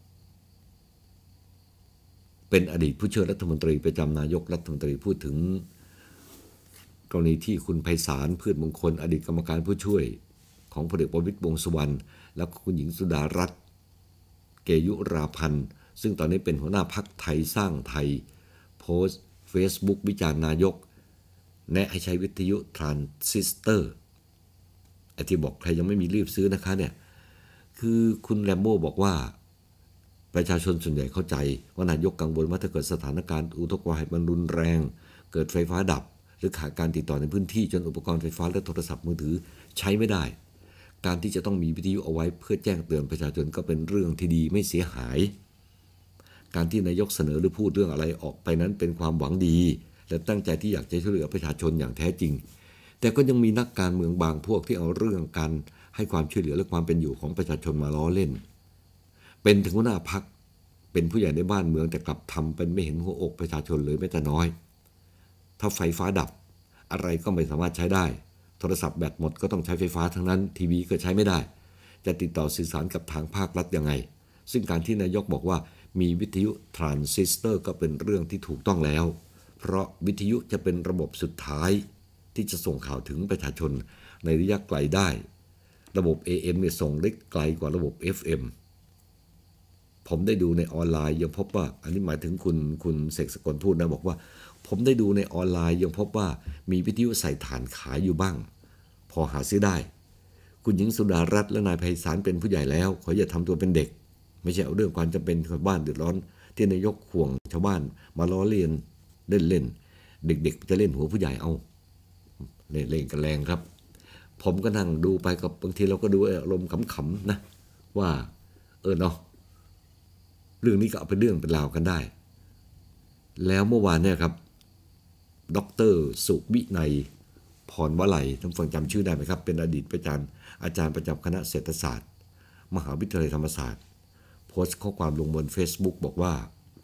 เป็นอดีตผู้ช่วยรัฐมนตรีประจำนายกรัฐมนตรีพูดถึงกรณีที่คุณไพศาลพืชมงคลอดีตกรรมการผู้ช่วยของพลเอกประวิตรวงษ์สุวรรณและคุณหญิงสุดารัตน์เกยุราพันธ์ซึ่งตอนนี้เป็นหัวหน้าพรรคไทยสร้างไทยโพสต์ Facebook วิจารณ์นายกแนะให้ใช้วิทยุทรานซิสเตอร์ไอ้ที่บอกใครยังไม่มีรีบซื้อนะคะเนี่ยคือคุณแรมโบ้บอกว่าประชาชนส่วนใหญ่เข้าใจว่านายกกังวลว่าถ้าเกิดสถานการณ์อุทกภัยมันรุนแรงเกิดไฟฟ้าดับหรือขาดการติดต่อในพื้นที่จนอุปกรณ์ไฟฟ้าและโทรศัพท์มือถือใช้ไม่ได้การที่จะต้องมีวิทยุเอาไว้เพื่อแจ้งเตือนประชาชนก็เป็นเรื่องที่ดีไม่เสียหายการที่นายกเสนอหรือพูดเรื่องอะไรออกไปนั้นเป็นความหวังดีและตั้งใจที่อยากจะช่วยเหลือประชาชนอย่างแท้จริงแต่ก็ยังมีนักการเมืองบางพวกที่เอาเรื่องการให้ความช่วยเหลือและความเป็นอยู่ของประชาชนมาล้อเล่นเป็นถึงหัวหน้าพรรคเป็นผู้ใหญ่ในบ้านเมืองแต่กลับทำเป็นไม่เห็นหัวอกประชาชนเลยแม้แต่น้อยถ้าไฟฟ้าดับอะไรก็ไม่สามารถใช้ได้โทรศัพท์แบตหมดก็ต้องใช้ไฟฟ้าทั้งนั้นทีวีก็ใช้ไม่ได้จะติดต่อสื่อสารกับทางภาครัฐยังไงซึ่งการที่นายกบอกว่ามีวิทยุทรานซิสเตอร์ก็เป็นเรื่องที่ถูกต้องแล้วเพราะวิทยุจะเป็นระบบสุดท้ายที่จะส่งข่าวถึงประชาชนในระยะไกลได้ระบบ เอ เอ็ม เนี่ยส่งได้ไกลกว่าระบบ เอฟ เอ็ม ผมได้ดูในออนไลน์ยังพบว่าอันนี้หมายถึงคุณคุณเสกสกลพูดนะบอกว่าผมได้ดูในออนไลน์ยังพบว่ามีวิทยุใส่ถ่านขายอยู่บ้างพอหาซื้อได้คุณหญิงสุดารัตน์และนายไพศาลเป็นผู้ใหญ่แล้วขออย่าทำตัวเป็นเด็กไม่ใช่เอาเรื่องความจำเป็นของบ้านเดือดร้อนที่นายกห่วงชาวบ้านมาล้อเลียนเล่นๆเด็กๆจะเล่นหัวผู้ใหญ่เอาเล่นเล่นกันแรงครับผมก็นั่งดูไปกับบางทีเราก็ดูอารมณ์ขำๆนะว่าเออเนาะเรื่องนี้ก็เอาเป็นเรื่องเป็นราวกันได้แล้วเมื่อวานเนี่ยครับดร.สุวินัยพรวลัยท่านฟังจำชื่อได้ไหมครับเป็นอดีตอาจารย์อาจารย์ประจำคณะเศรษฐศาสตร์มหาวิทยาลัยธรรมศาสตร์โพสต์ข้อความลงบน Facebook บอกว่า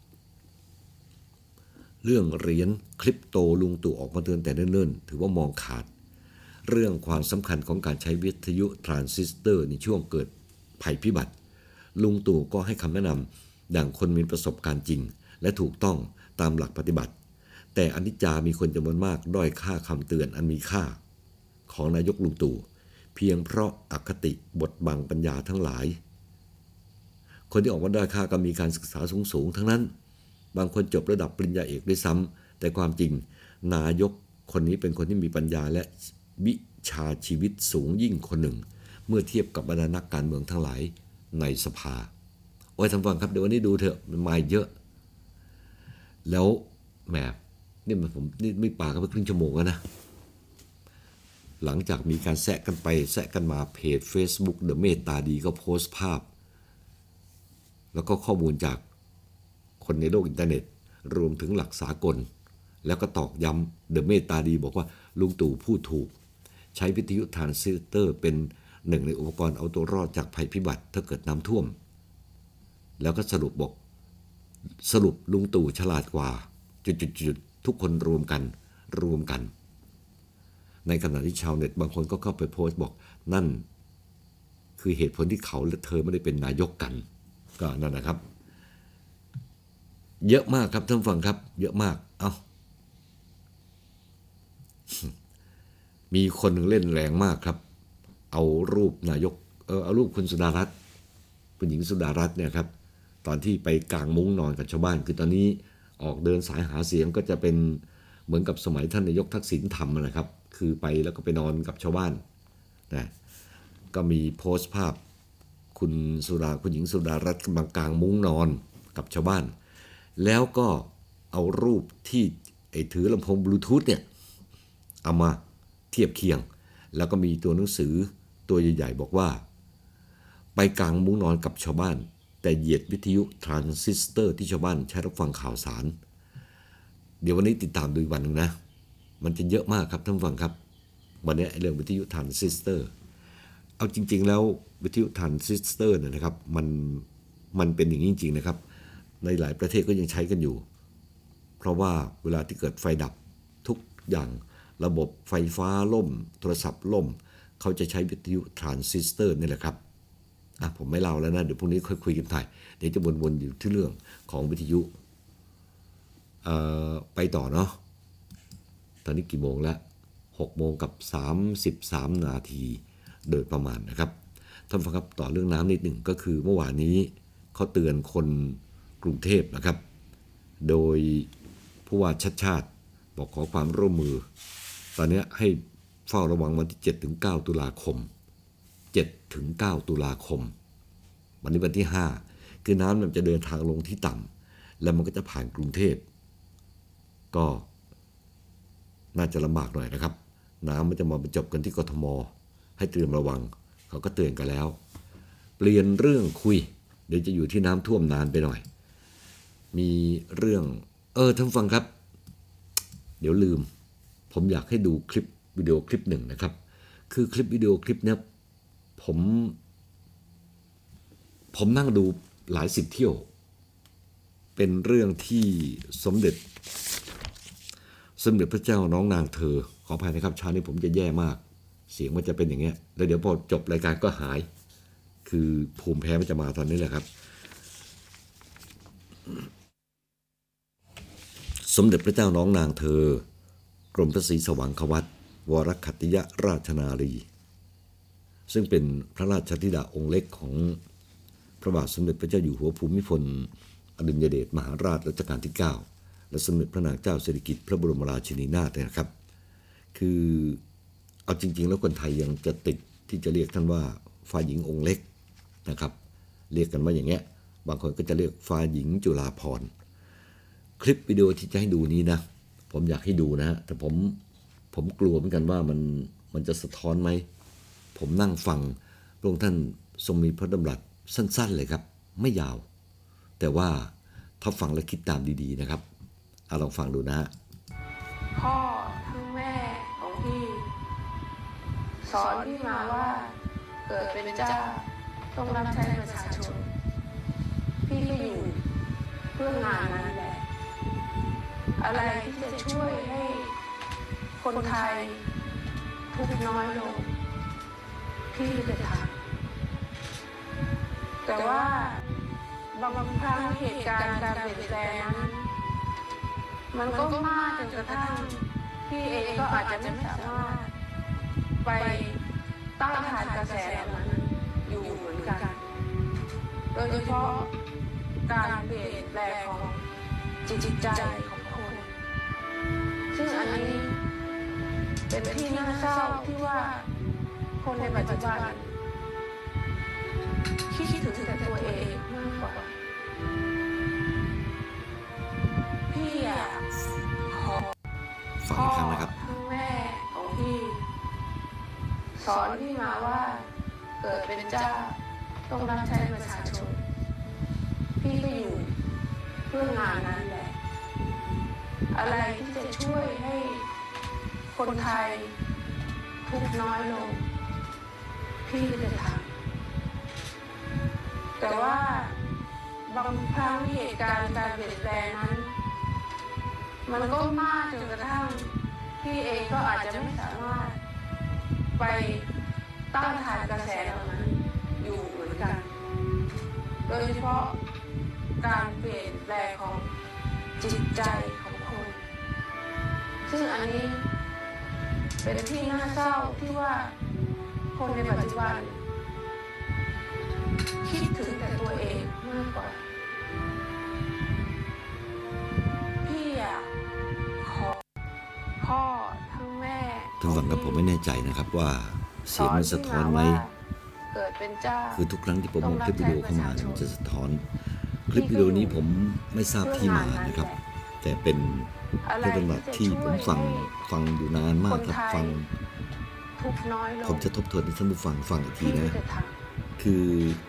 เรื่องเหรียญคริปโตลุงตู่ออกมาเตือนแต่เนิ่นๆถือว่ามองขาดเรื่องความสำคัญของการใช้วิทยุทรานซิสเตอร์ในช่วงเกิดภัยพิบัติลุงตู่ก็ให้คำแนะนำอย่างคนมีประสบการณ์จริงและถูกต้องตามหลักปฏิบัติแต่อนิจจามีคนจำนวนมากด้อยค่าคำเตือนอันมีค่าของนายกลุงตู่เพียงเพราะอคติบทบังปัญญาทั้งหลายคนที่ออกมาด้อยค่าก็มีการศึกษาสูงๆทั้งนั้นบางคนจบระดับปริญญาเอกด้วยซ้ำแต่ความจริงนายกคนนี้เป็นคนที่มีปัญญาและวิชาชีวิตสูงยิ่งคนหนึ่งเมื่อเทียบกับบรรดานักการเมืองทั้งหลายในสภาโอ้ยท่านฟังครับเดี๋ยววันนี้ดูเถอะมันมาเยอะแล้วแหมนี่มันผมนี่ไม่ปากันไปครึ่งชั่วโมงแล้วนะหลังจากมีการแซะกันไปแซะกันมาเพจ Facebook เดอะเมตตาดีก็โพสต์ภาพแล้วก็ข้อมูลจากคนในโลกอินเทอร์เน็ตรวมถึงหลักสากลแล้วก็ตอกย้ำเดอะเมตตาดีบอกว่าลุงตู่พูดถูกใช้วิทยุทรานซิสเตอร์เป็นหนึ่งในอุปกรณ์เอาตัวรอดจากภัยพิบัติถ้าเกิดน้ำท่วมแล้วก็สรุปบอกสรุปลุงตู่ฉลาดกว่าจุดๆทุกคนรวมกันรวมกันในขณะที่ชาวเน็ตบางคนก็เข้าไปโพสต์บอกนั่นคือเหตุผลที่เขาและเธอไม่ได้เป็นนายกกันก็นั่นนะครับเยอะมากครับท่านฟังครับเยอะมากเอ้ามีคนหนึ่งเล่นแรงมากครับเอารูปนายกเออเอารูปคุณสุดารัตน์คุณหญิงสุดารัตน์เนี่ยครับตอนที่ไปกางมุ้งนอนกับชาวบ้านคือตอนนี้ออกเดินสายหาเสียงก็จะเป็นเหมือนกับสมัยท่านนายกทักษิณทำนะครับคือไปแล้วก็ไปนอนกับชาวบ้านนะก็มีโพสต์ภาพคุณสุดาคุณหญิงสุดารัตน์กำลังกางมุ้งนอนกับชาวบ้านแล้วก็เอารูปที่ไอ้ถือลำโพงบลูทูธเนี่ยเอามาเทียบเคียงแล้วก็มีตัวหนังสือตัวใหญ่ๆบอกว่าไปกางมุ้งนอนกับชาวบ้านแต่เหยียดวิทยุทรานซิสเตอร์ที่ชาวบ้านใช้รับฟังข่าวสารเดี๋ยววันนี้ติดตามดูวันหนึ่งนะมันจะเยอะมากครับท่านผู้ฟังครับวันนี้เรื่องวิทยุทรานซิสเตอร์เอาจริงๆแล้ววิทยุทรานซิสเตอร์เนี่ยนะครับมันมันเป็นอย่างนี้จริงๆนะครับในหลายประเทศก็ยังใช้กันอยู่เพราะว่าเวลาที่เกิดไฟดับทุกอย่างระบบไฟฟ้าล่มโทรศัพท์ล่มเขาจะใช้วิทยุทรานซิสเตอร์นี่แหละครับอ่ะผมไม่เล่าแล้วนะเดี๋ยวพรุ่งนี้ค่อยคุยกันไปเดี๋ยวจะวนๆอยู่ที่เรื่องของวิทยุเอ่อไปต่อเนาะตอนนี้กี่โมงแล้วหกโมงกับสามสิบสามนาทีโดยประมาณนะครับท่านฟังครับต่อเรื่องน้ำนิดหนึ่งก็คือเมื่อวานนี้เขาเตือนคนกรุงเทพนะครับโดยผู้ว่าชัดชาติบอกขอความร่วมมือตอนนี้ให้เฝ้าระวังวันที่ เจ็ดถึงเก้า ตุลาคม เจ็ดถึงเก้า ตุลาคมวันนี้วันที่ห้าคือน้ำมันจะเดินทางลงที่ต่ำแล้วมันก็จะผ่านกรุงเทพก็น่าจะลำบากหน่อยนะครับน้ำมันจะมาบรรจบกันที่กทมให้เตรียมระวังเขาก็เตือนกันแล้วเปลี่ยนเรื่องคุยเดี๋ยวจะอยู่ที่น้ำท่วมนานไปหน่อยมีเรื่องเออท่านฟังครับเดี๋ยวลืมผมอยากให้ดูคลิปวิดีโอคลิปหนึ่งนะครับคือคลิปวิดีโอคลิปเนี้ยผมผมนั่งดูหลายสิบเที่ยวเป็นเรื่องที่สมเด็จสมเด็จพระเจ้าน้องนางเธอขออภัยนะครับเช้านี้ผมจะแย่มากเสียงมันจะเป็นอย่างเงี้ยแล้วเดี๋ยวพอจบรายการก็หายคือภูมิแพ้มันจะมาตอนนี้แหละครับสมเด็จพระเจ้าน้องนางเธอกรมพระศรีสว่างควัตรวรคัตติยราชนารีซึ่งเป็นพระราชธิดาองค์เล็กของพระบาทสมเด็จพระเจ้าอยู่หัวภูมิพลอดุลยเดชมหาราชรัชกาลที่เก้าและสมเด็จพระนางเจ้าสิริกิติ์พระบรมราชินีนาถนะครับคือเอาจริงๆแล้วคนไทยยังจะติดที่จะเรียกท่านว่าฝ่ายหญิงองค์เล็กนะครับเรียกกันว่าอย่างเงี้ยบางคนก็จะเรียกฝ่ายหญิงจุฬาภรณ์คลิปวิดีโอที่จะให้ดูนี้นะผมอยากให้ดูนะฮะแต่ผมผมกลัวเหมือนกันว่ามันมันจะสะท้อนไหมผมนั่งฟังพระองค์ท่านทรงมีพระดำรัสสั้นๆเลยครับไม่ยาวแต่ว่าถ้าฟังแล้วคิดตามดีๆนะครับเอาลองฟังดูนะฮะพ่อทั้งแม่ของพี่สอนพี่มาว่าเกิดเป็นเจ้าต้องรับใช้ประชาชนพี่ก็อยู่เพื่องานนั้นแหละอะไรที่จะช่วยให้คนไทยทุกข์น้อยลงพี่จะทำแต่ว่าบางครั้งเหตุการณ์การเปลี่ยนแปลงนั้นมันก็มากจนกระทั่งพี่เองก็อาจจะไม่สามารถไปต้านทานกระแสเหล่านั้นอยู่เหมือนกันโดยเฉพาะการเปลี่ยนแปลงของจิตใจของคนซึ่งอันนี้เป็นที่น่าเศร้าที่ว่าคนในปัจจุบันคิดถึงแต่ตัวเองมากกว่าพี่อยากขอฟังอีกครั้งนะครับทั้งแม่ของพี่สอนพี่มาว่าเกิดเป็นเจ้าต้องรับใช้ประชาชนพี่ก็อยู่เพื่องานนั้นแหละอะไรที่จะช่วยให้คนไทยทุกข์น้อยลงพี่ก็จะทำแต่ว่าบางครั้งเหตุการณ์การเปลี่ยนแปลงนั้นมันก็มากจนกระทั่งพี่เองก็อาจจะไม่สามารถไปต้านทานกระแสเหล่านั้นอยู่เหมือนกันโดยเฉพาะการเปลี่ยนแปลงของจิตใจของคนซึ่งอันนี้เป็นที่น่าเศร้าที่ว่าคนในปัจจุบันคิดถึงแต่ตัวเองมากกว่าพี่อยากขอพ่อทั้งแม่ท่านฟังกับผมไม่แน่ใจนะครับว่าเสียงมันสะท้อนไหมคือทุกครั้งที่ผมเอาคลิปวิดีโอเข้ามามันจะสะท้อนคลิปวิดีโอนี้ผมไม่ทราบที่มานะครับแต่เป็นเป็นจังหวะที่ผมฟังฟังอยู่นานมากครับฟังผมจะทบทวนให้ท่านผู้ฟังฟังอีกทีนะคือ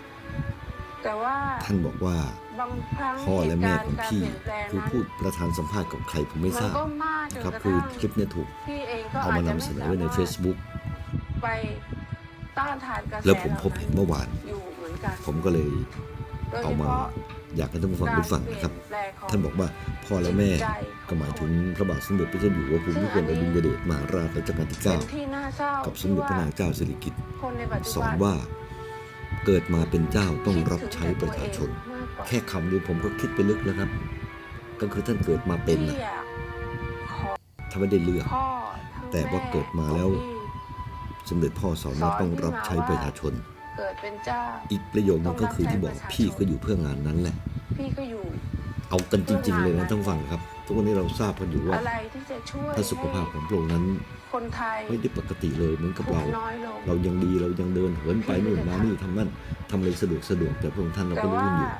ท่านบอกว่าพ่อและแม่ของพี่คือพูดประธานสัมภาษณ์กับใครผมไม่ทราบนะครับคือคลิปนี้ถูกเอามานำเสนอไว้ใน Facebook แล้วผมพบเห็นเมื่อวานผมก็เลยเอามาอยากให้ท่านผู้ฟังได้ฟังนะครับท่านบอกว่าพ่อและแม่ก็หมายถึงพระบาทสมเด็จพระเจ้าอยู่หัวภูมิพลอดุลยเดชมหาราชรัชกาลที่เก้ากับสมเด็จพระนางเจ้าสิริกิติ์สอนว่าเกิดมาเป็นเจ้าต้องรับใช้ประชาชนแค่คำนี้ผมก็คิดไปลึกแล้วครับก็คือท่านเกิดมาเป็นนะถ้าไม่ได้เลือกแต่ว่าเกิดมาแล้วสมเด็จพ่อสอนว่าต้องรับใช้ประชาชนอีกประโยคนึงก็คือที่บอกพี่ก็อยู่เพื่องานนั้นแหละเอากันจริงๆเลยนะท่านฟังครับทุกวันนี้เราทราบกันอยู่ว่าถ้าสุขภาพของพระองค์นั้นไม่ได้ปกติเลยเหมือนกับเราเรายังดีเรายังเดินเหินไปนู่นมานี่ทำนั่นทำอะไรสะดวกสะดวกแต่พระองค์ท่านเราก็รู้อยู่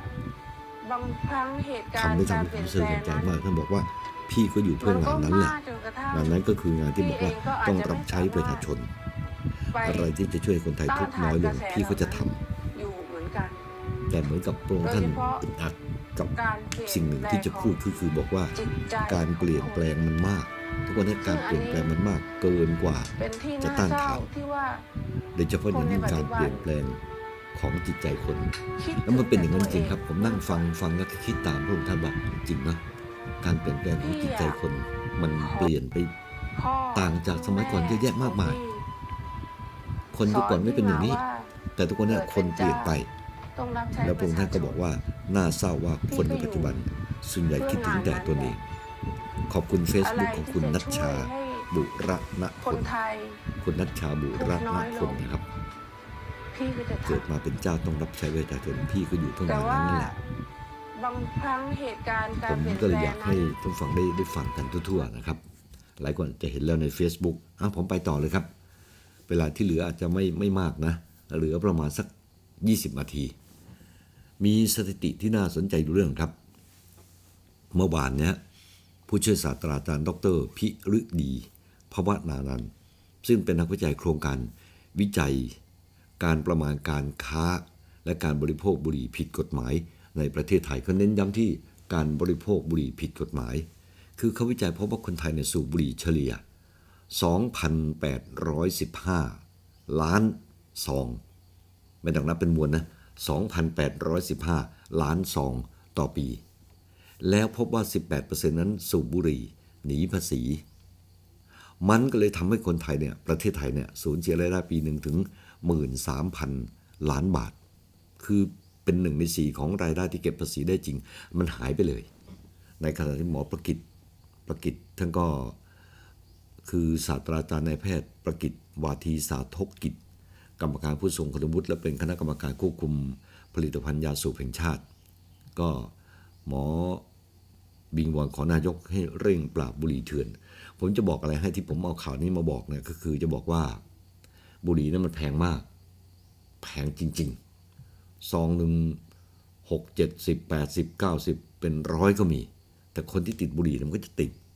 ทำได้ทำให้ผมเสื่อมใจมากท่านบอกว่าพี่ก็อยู่เพื่องานนั้นแหละงานนั้นก็คืองานที่บอกว่าต้องรับใช้ประชาชนอะไรที่จะช่วยคนไทยทุกน้อยลงพี่ก็จะทำแต่เหมือนกับพระองค์ท่านอึดอัดกับสิ่งหนึ่งที่จะพูดคือคือบอกว่าการเปลี่ยนแปลงมันมากทุกวันนี้การเปลี่ยนแปลงมันมากเกินกว่าจะต้านทานโดยเฉพาะอย่างยิ่งการเปลี่ยนแปลงของจิตใจคนแล้วมันเป็นอย่างนั้นจริงครับผมนั่งฟังฟังแล้วคิดตามพระองค์ท่านว่าจริงนะการเปลี่ยนแปลงของจิตใจคนมันเปลี่ยนไปต่างจากสมัยก่อนเยอะแยะมากมายคนทุกคนไม่เป็นอย่างนี้แต่ทุกคนเนี่ยคนเปลี่ยนไปแล้วพระองค์ท่านก็บอกว่าน่าเศร้าว่าคนในปัจจุบันส่วนใหญ่คิดถึงแต่ตัวเองขอบคุณ Facebook ของคุณนัชชาบุรณพลคุณนัชชาบุรณพลนะครับเกิดมาเป็นเจ้าต้องรับใช้ประชาชนพี่ก็อยู่เพื่องานนั้นนั่นแหละบางครั้งเหตุการณ์การผมก็เลยอยากให้ท่านฟังได้ได้ฟังกันทั่วๆนะครับหลายคนจะเห็นแล้วใน Facebook อ่ะผมไปต่อเลยครับเวลาที่เหลืออาจจะไม่ไม่มากนะเหลือประมาณสักยี่สิบนาทีมีสถิติที่น่าสนใจดูเรื่องครับเมื่อวานเนี้ยผู้ช่วยศาสตราจารย์ดรพิฤดีภวนานันท์ซึ่งเป็นนักวิจัยโครงการวิจัยการประมาณการค้าและการบริโภคบุหรี่ผิดกฎหมายในประเทศไทยเขาเน้นย้ำที่การบริโภคบุหรี่ผิดกฎหมายคือเขาวิจัยพบว่าคนไทยในสูบบุหรี่เฉลี่ย สองพันแปดร้อยสิบห้า ล้านซองไม่ต้องนับเป็นมวลนะ สองพันแปดร้อยสิบห้า ล้านซองต่อปีแล้วพบว่า สิบแปดเปอร์เซ็นต์ นั้นสูบบุหรี่หนีภาษีมันก็เลยทำให้คนไทยเนี่ยประเทศไทยเนี่ยสูญเสียรายได้ปีหนึ่งถึง หนึ่งหมื่นสามพัน ล้านบาทคือเป็นหนึ่งในสี่ของรายได้ที่เก็บภาษีได้จริงมันหายไปเลยในขณะที่หมอประกิตประกิตท่านก็คือศาสตราจารย์นายแพทย์ประกิตวาทีสาธกกิจกรรมการผู้ทรงคุณวุฒิและเป็นคณะกรรมการควบคุมผลิตภัณฑ์ยาสูบแห่งชาติก็หมอบิงวอนขอนายกให้เร่งปราบบุหรี่เถื่อนผมจะบอกอะไรให้ที่ผมเอาข่าวนี้มาบอกเนี่ยก็คือจะบอกว่าบุหรี่นั้นมันแพงมากแพงจริงๆซองหนึ่งหก เจ็ดสิบ แปดสิบ เก้าสิบเป็นร้อยก็มีแต่คนที่ติดบุหรี่มันก็จะติด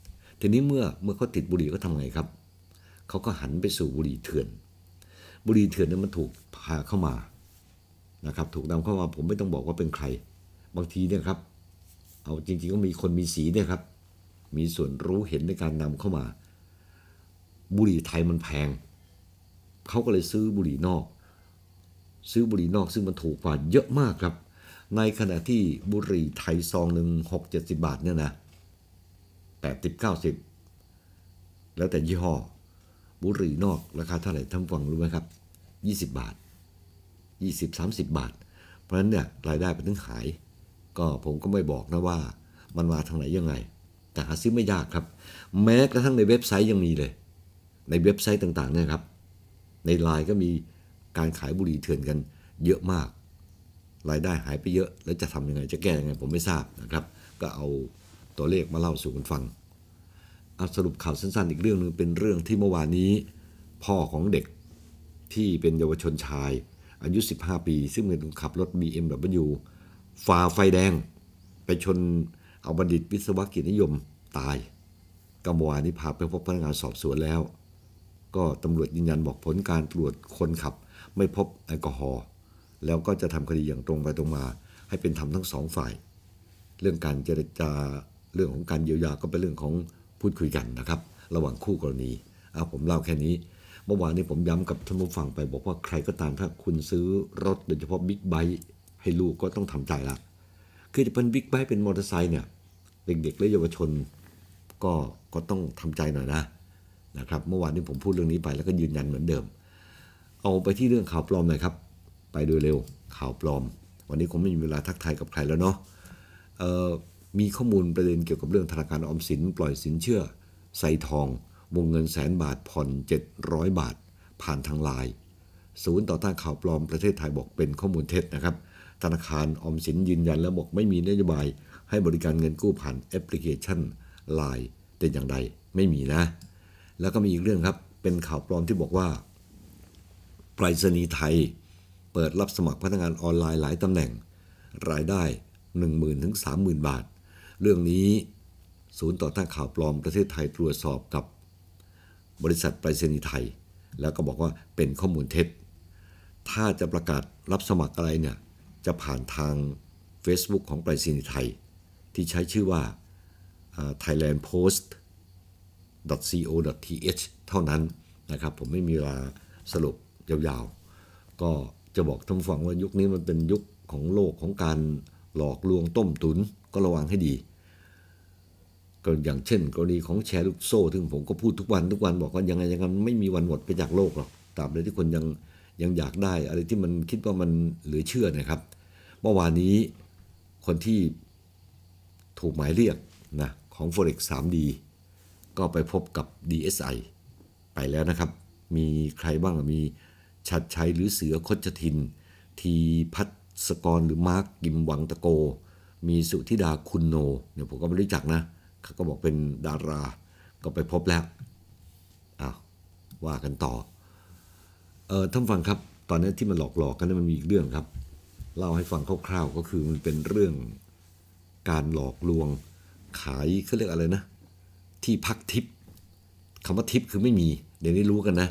ทีนี้เมื่อเมื่อเขาติดบุหรี่ก็ทำไงครับเขาก็หันไปสู่บุหรี่เถื่อนบุหรี่เถื่อนนั้นมันถูกพาเข้ามานะครับถูกนำเข้ามาผมไม่ต้องบอกว่าเป็นใครบางทีเนี่ยครับเอาจริงๆก็มีคนมีสีเนี่ยครับมีส่วนรู้เห็นในการนำเข้ามาบุหรี่ไทยมันแพงเขาก็เลยซื้อบุหรี่นอกซื้อบุหรี่นอกซึ่งมันถูกกว่าเยอะมากครับในขณะที่บุหรี่ไทยซองหนึ่งหกเจ็ดสิบบาทเนี่ยนะแปดสิบเก้าสิบแล้วแต่ยี่ห้อบุหรี่นอกราคาเท่าไหร่ท่านฟังรู้ไหมครับยี่สิบบาทยี่สิบ สามสิบบาทเพราะฉะนั้นเนี่ยรายได้ไปถึงหายก็ผมก็ไม่บอกนะว่ามันมาทางไหนยังไงแต่หาซื้อไม่ยากครับแม้กระทั่งในเว็บไซต์ยังมีเลยในเว็บไซต์ต่างๆเนี่ยครับในไลน์ก็มีการขายบุหรี่เถื่อนกันเยอะมากรายได้หายไปเยอะแล้วจะทำยังไงจะแก้ยังไงผมไม่ทราบนะครับก็เอาตัวเลขมาเล่าสู่กันฟังเอาสรุปข่าวสั้นๆอีกเรื่องนึงเป็นเรื่องที่เมื่อวานนี้พ่อของเด็กที่เป็นเยาวชนชายอายุสิบห้าปีซึ่งเป็นคนขับรถ บี เอ็ม ดับเบิลยู ฝ่าไฟแดงไปชนเอาบัณฑิตวิศวกิจนิยมตายก็เมื่อวานนี้พาไปพบพนักงานสอบสวนแล้วก็ตำรวจยืนยันบอกผลการตรวจคนขับไม่พบแอลกอฮอล์แล้วก็จะทำคดีอย่างตรงไปตรงมาให้เป็นธรรมทั้งสองฝ่ายเรื่องการเจรจาเรื่องของการเยียวยาก็เป็นเรื่องของพูดคุยกันนะครับระหว่างคู่กรณีเอาผมเล่าแค่นี้เมื่อวานนี้ผมย้ำกับท่านผู้ฟังไปบอกว่าใครก็ตามถ้าคุณซื้อรถโดยเฉพาะบิ๊กไบค์ให้ลูกก็ต้องทำใจละคือจะเป็นบิ๊กไบค์เป็นมอเตอร์ไซค์เนี่ยเด็กๆและเยาวชนก็ก็ต้องทำใจหน่อยนะนะครับเมื่อวานนี้ผมพูดเรื่องนี้ไปแล้วก็ยืนยันเหมือนเดิมเอาไปที่เรื่องข่าวปลอมหน่อยครับไปโดยเร็วข่าวปลอมวันนี้คงไม่มีเวลาทักทายกับใครแล้วเนาะเอ่อมีข้อมูลประเด็นเกี่ยวกับเรื่องธนาคารออมสินปล่อยสินเชื่อใส่ทองวงเงินแสนบาทผ่อนเจ็ดร้อยบาทผ่านทางไลน์ศูนย์ต่อต้านข่าวปลอมประเทศไทยบอกเป็นข้อมูลเท็จนะครับธนาคารออมสินยืนยันแล้วบอกไม่มีนโยบายให้บริการเงินกู้ผ่านแอปพลิเคชันไลน์แต่อย่างใดไม่มีนะแล้วก็มีอีกเรื่องครับเป็นข่าวปลอมที่บอกว่าไปรษณีย์ไทยเปิดรับสมัครพนักงานออนไลน์หลายตำแหน่งรายได้ หนึ่งหมื่น ถึง สามหมื่น บาทเรื่องนี้ศูนย์ต่อต้านข่าวปลอมประเทศไทยตรวจสอบกับบริษัทไปรษณีย์ไทยแล้วก็บอกว่าเป็นข้อมูลเท็จถ้าจะประกาศรับสมัครอะไรเนี่ยจะผ่านทาง Facebook ของไปรษณีย์ไทยที่ใช้ชื่อว่า ไทยแลนด์โพสต์ ดอท ซี โอ ดอท ที เอช เท่านั้นนะครับผมไม่มีเวลาสรุปยาวๆก็จะบอกท่านผู้ฟังว่ายุคนี้มันเป็นยุคของโลกของการหลอกลวงต้มตุ๋นก็ระวังให้ดีก็อย่างเช่นกรณีของแชร์ลูกโซ่ซึ่งผมก็พูดทุกวันทุกวันบอกว่ายังไงยังไงไม่มีวันหมดไปจากโลกหรอกตราบใดที่คนยังยังอยากได้อะไรที่มันคิดว่ามันเหลือเชื่อนะครับเมื่อวานนี้คนที่ถูกหมายเรียกนะของ Forex ทรีดี ก็ไปพบกับ ดี เอส ไอ ไปแล้วนะครับมีใครบ้างมีชัดชัยหรือเสือคชทินทีพัศกรหรือมาร์คกิมหวังตะโกมีสุธิดาคุณโนเนี่ยผมก็ไม่รู้จักนะเขาก็บอกเป็นดาราก็ไปพบแล้วอ้าวว่ากันต่อเออท่านฟังครับตอนนี้ที่มันหลอกหลอกกันนั้นมันมีอีกเรื่องครับเล่าให้ฟังคร่าวๆก็คือมันเป็นเรื่องการหลอกลวงขายเขาเรียกอะไรนะที่พักทิปคำว่าทิปคือไม่มีเดี๋ยวนี้รู้กันนะ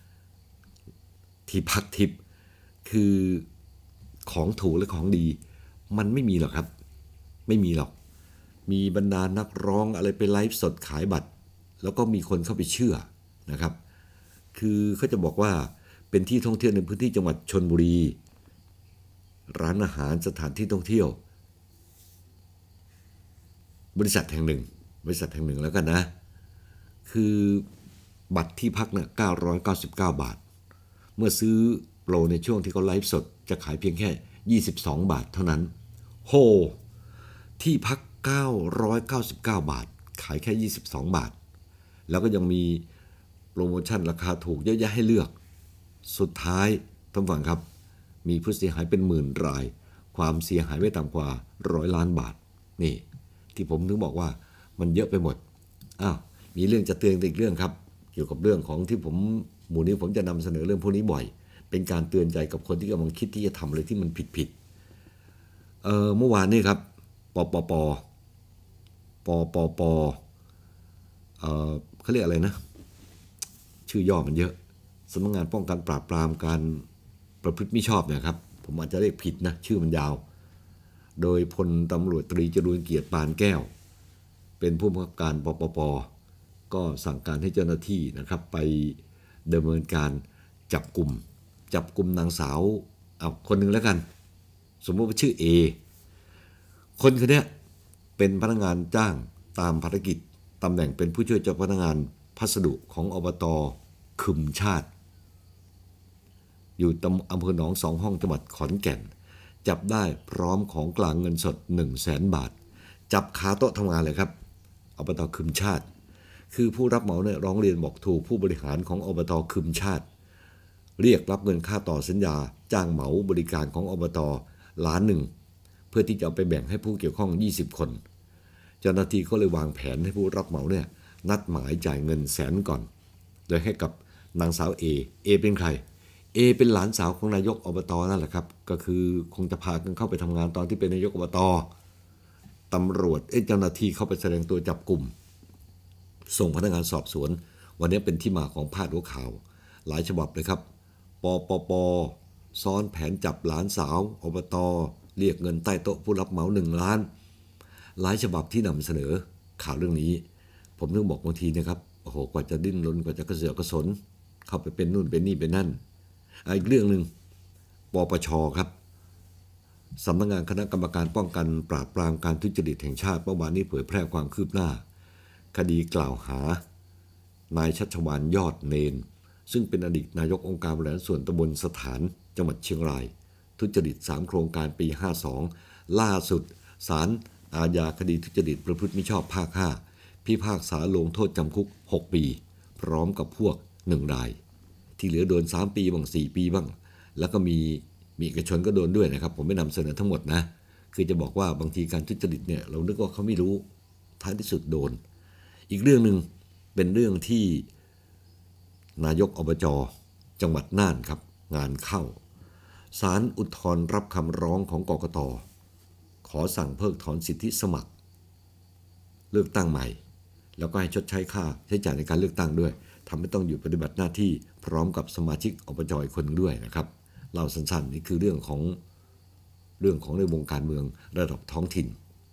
ที่พักทิปคือของถูกและของดีมันไม่มีหรอกครับไม่มีหรอกมีบรรดานักร้องอะไรไปไลฟ์สดขายบัตรแล้วก็มีคนเข้าไปเชื่อนะครับคือเขาจะบอกว่าเป็นที่ท่องเที่ยวในพื้นที่จังหวัดชลบุรีร้านอาหารสถานที่ท่องเที่ยวบริษัทแห่งหนึ่งบริษัทแห่งหนึ่งแล้วกันนะคือบัตรที่พักเนี่ยเก้าร้อยเก้าสิบเก้าบาทเมื่อซื้อโปรในช่วงที่เขาไลฟ์สดจะขายเพียงแค่ยี่สิบสองบาทเท่านั้นโหที่พักเก้าร้อยเก้าสิบเก้าบาทขายแค่ยี่สิบสองบาทแล้วก็ยังมีโปรโมชั่นราคาถูกเยอะแยะให้เลือกสุดท้ายท่านฟังครับมีผู้เสียหายเป็นหมื่นรายความเสียหายไม่ต่ำกว่าร้อยล้านบาทนี่ที่ผมถึงบอกว่ามันเยอะไปหมดอ้าวมีเรื่องจะเตือนอีกเรื่องครับเกี่ยวกับเรื่องของที่ผมหมู่นี้ผมจะนำเสนอเรื่องพวกนี้บ่อยเป็นการเตือนใจกับคนที่กำลังคิดที่จะทำอะไรที่มันผิดๆเอ่อเมื่อวานนี้ครับปปปปปปเอ่อเขาเรียกอะไรนะชื่อย่อมันเยอะสำนักงานป้องกันปราบปรามการประพฤติมิชอบเนี่ยครับผมอาจจะเรียกผิดนะชื่อมันยาวโดยพลตำรวจตรีจรูญเกียรติปานแก้วเป็นผู้บังคับการปปป.ก็สั่งการให้เจ้าหน้าที่นะครับไปดำเนินการจับกลุ่มจับกลุ่มนางสาวเอาคนหนึ่งแล้วกันสมมติว่าชื่อ A คนคนนี้เป็นพนักงานจ้างตามภารกิจตำแหน่งเป็นผู้ช่วยเจ้าพนักงานพัสดุของอบต.คึมชาติอยู่ตำอำเภอหนองสองห้องจังหวัดขอนแก่นจับได้พร้อมของกลางเงินสด หนึ่งแสน บาทจับคาโต๊ะทำงานเลยครับอบต.คึมชาติคือผู้รับเหมาเนี่ยร้องเรียนบอกถูกผู้บริหารของอบต.คึมชาติเรียกรับเงินค่าต่อสัญญาจ้างเหมาบริการของอบต.ล้านหนึ่งเพื่อที่จะเอาไปแบ่งให้ผู้เกี่ยวข้องยี่สิบคนเจ้าหน้าที่ก็เลยวางแผนให้ผู้รับเหมาเนี่ยนัดหมายจ่ายเงินแสนก่อนโดยให้กับนางสาว A A เป็นใคร A เป็นหลานสาวของนายกอบต.นั่นแหละครับก็คือคงจะพากันเข้าไปทำงานตอนที่เป็นนายกอบต.ตำรวจเจ้าหน้าที่เข้าไปแสดงตัวจับกลุ่มส่งพนักงานสอบสวนวันนี้เป็นที่มาของพาดหัวข่าวหลายฉบับเลยครับปปป.ซ้อนแผนจับหลานสาวอบต.เรียกเงินใต้โต๊ะผู้รับเหมาหนึ่งล้านหลายฉบับที่นำเสนอข่าวเรื่องนี้ผมต้องบอกบางทีนะครับโอ้โหกว่าจะดิ้นรนกว่าจะกระเสือกกระสนเข้าไปเป็นนู่นเป็นนี่เป็นนั่นอีกเรื่องหนึ่งปปช.ครับสำนักงานคณะกรรมการป้องกันปราบปรามการทุจริตแห่งชาติเมื่อวานนี้เผยแพร่ความคืบหน้าคดีกล่าวหานายชัชวาลยอดเนนซึ่งเป็นอดีตนายกองค์การบริหารส่วนตำบลสถานจังหวัดเชียงรายทุจริตสามโครงการปีห้าสองล่าสุดศาลอาญาคดีทุจริตประพฤติมิชอบภาคห้าพิพากษาลงโทษจำคุกหกปีพร้อมกับพวกหนึ่งรายที่เหลือโดนสามปีบ้างสี่ปีบ้างแล้วก็มีมีเอกชนก็โดนด้วยนะครับผมไม่นำเสนอทั้งหมดนะคือจะบอกว่าบางทีการทุจริตเนี่ยเรานึกว่าเขาไม่รู้ท้ายที่สุดโดนอีกเรื่องหนึ่งเป็นเรื่องที่นายกอบจ.จังหวัดน่านครับงานเข้าศาลอุทธรณ์รับคำร้องของกกต.ขอสั่งเพิกถอนสิทธิสมัครเลือกตั้งใหม่แล้วก็ให้ชดใช้ค่าใช้จ่ายในการเลือกตั้งด้วยทำให้ต้องอยู่ปฏิบัติหน้าที่พร้อมกับสมาชิกอบจ.อีกคนด้วยนะครับเล่าสั้นๆนี่คือเรื่องของเรื่องของในวงการเมืองระดับท้องถิ่น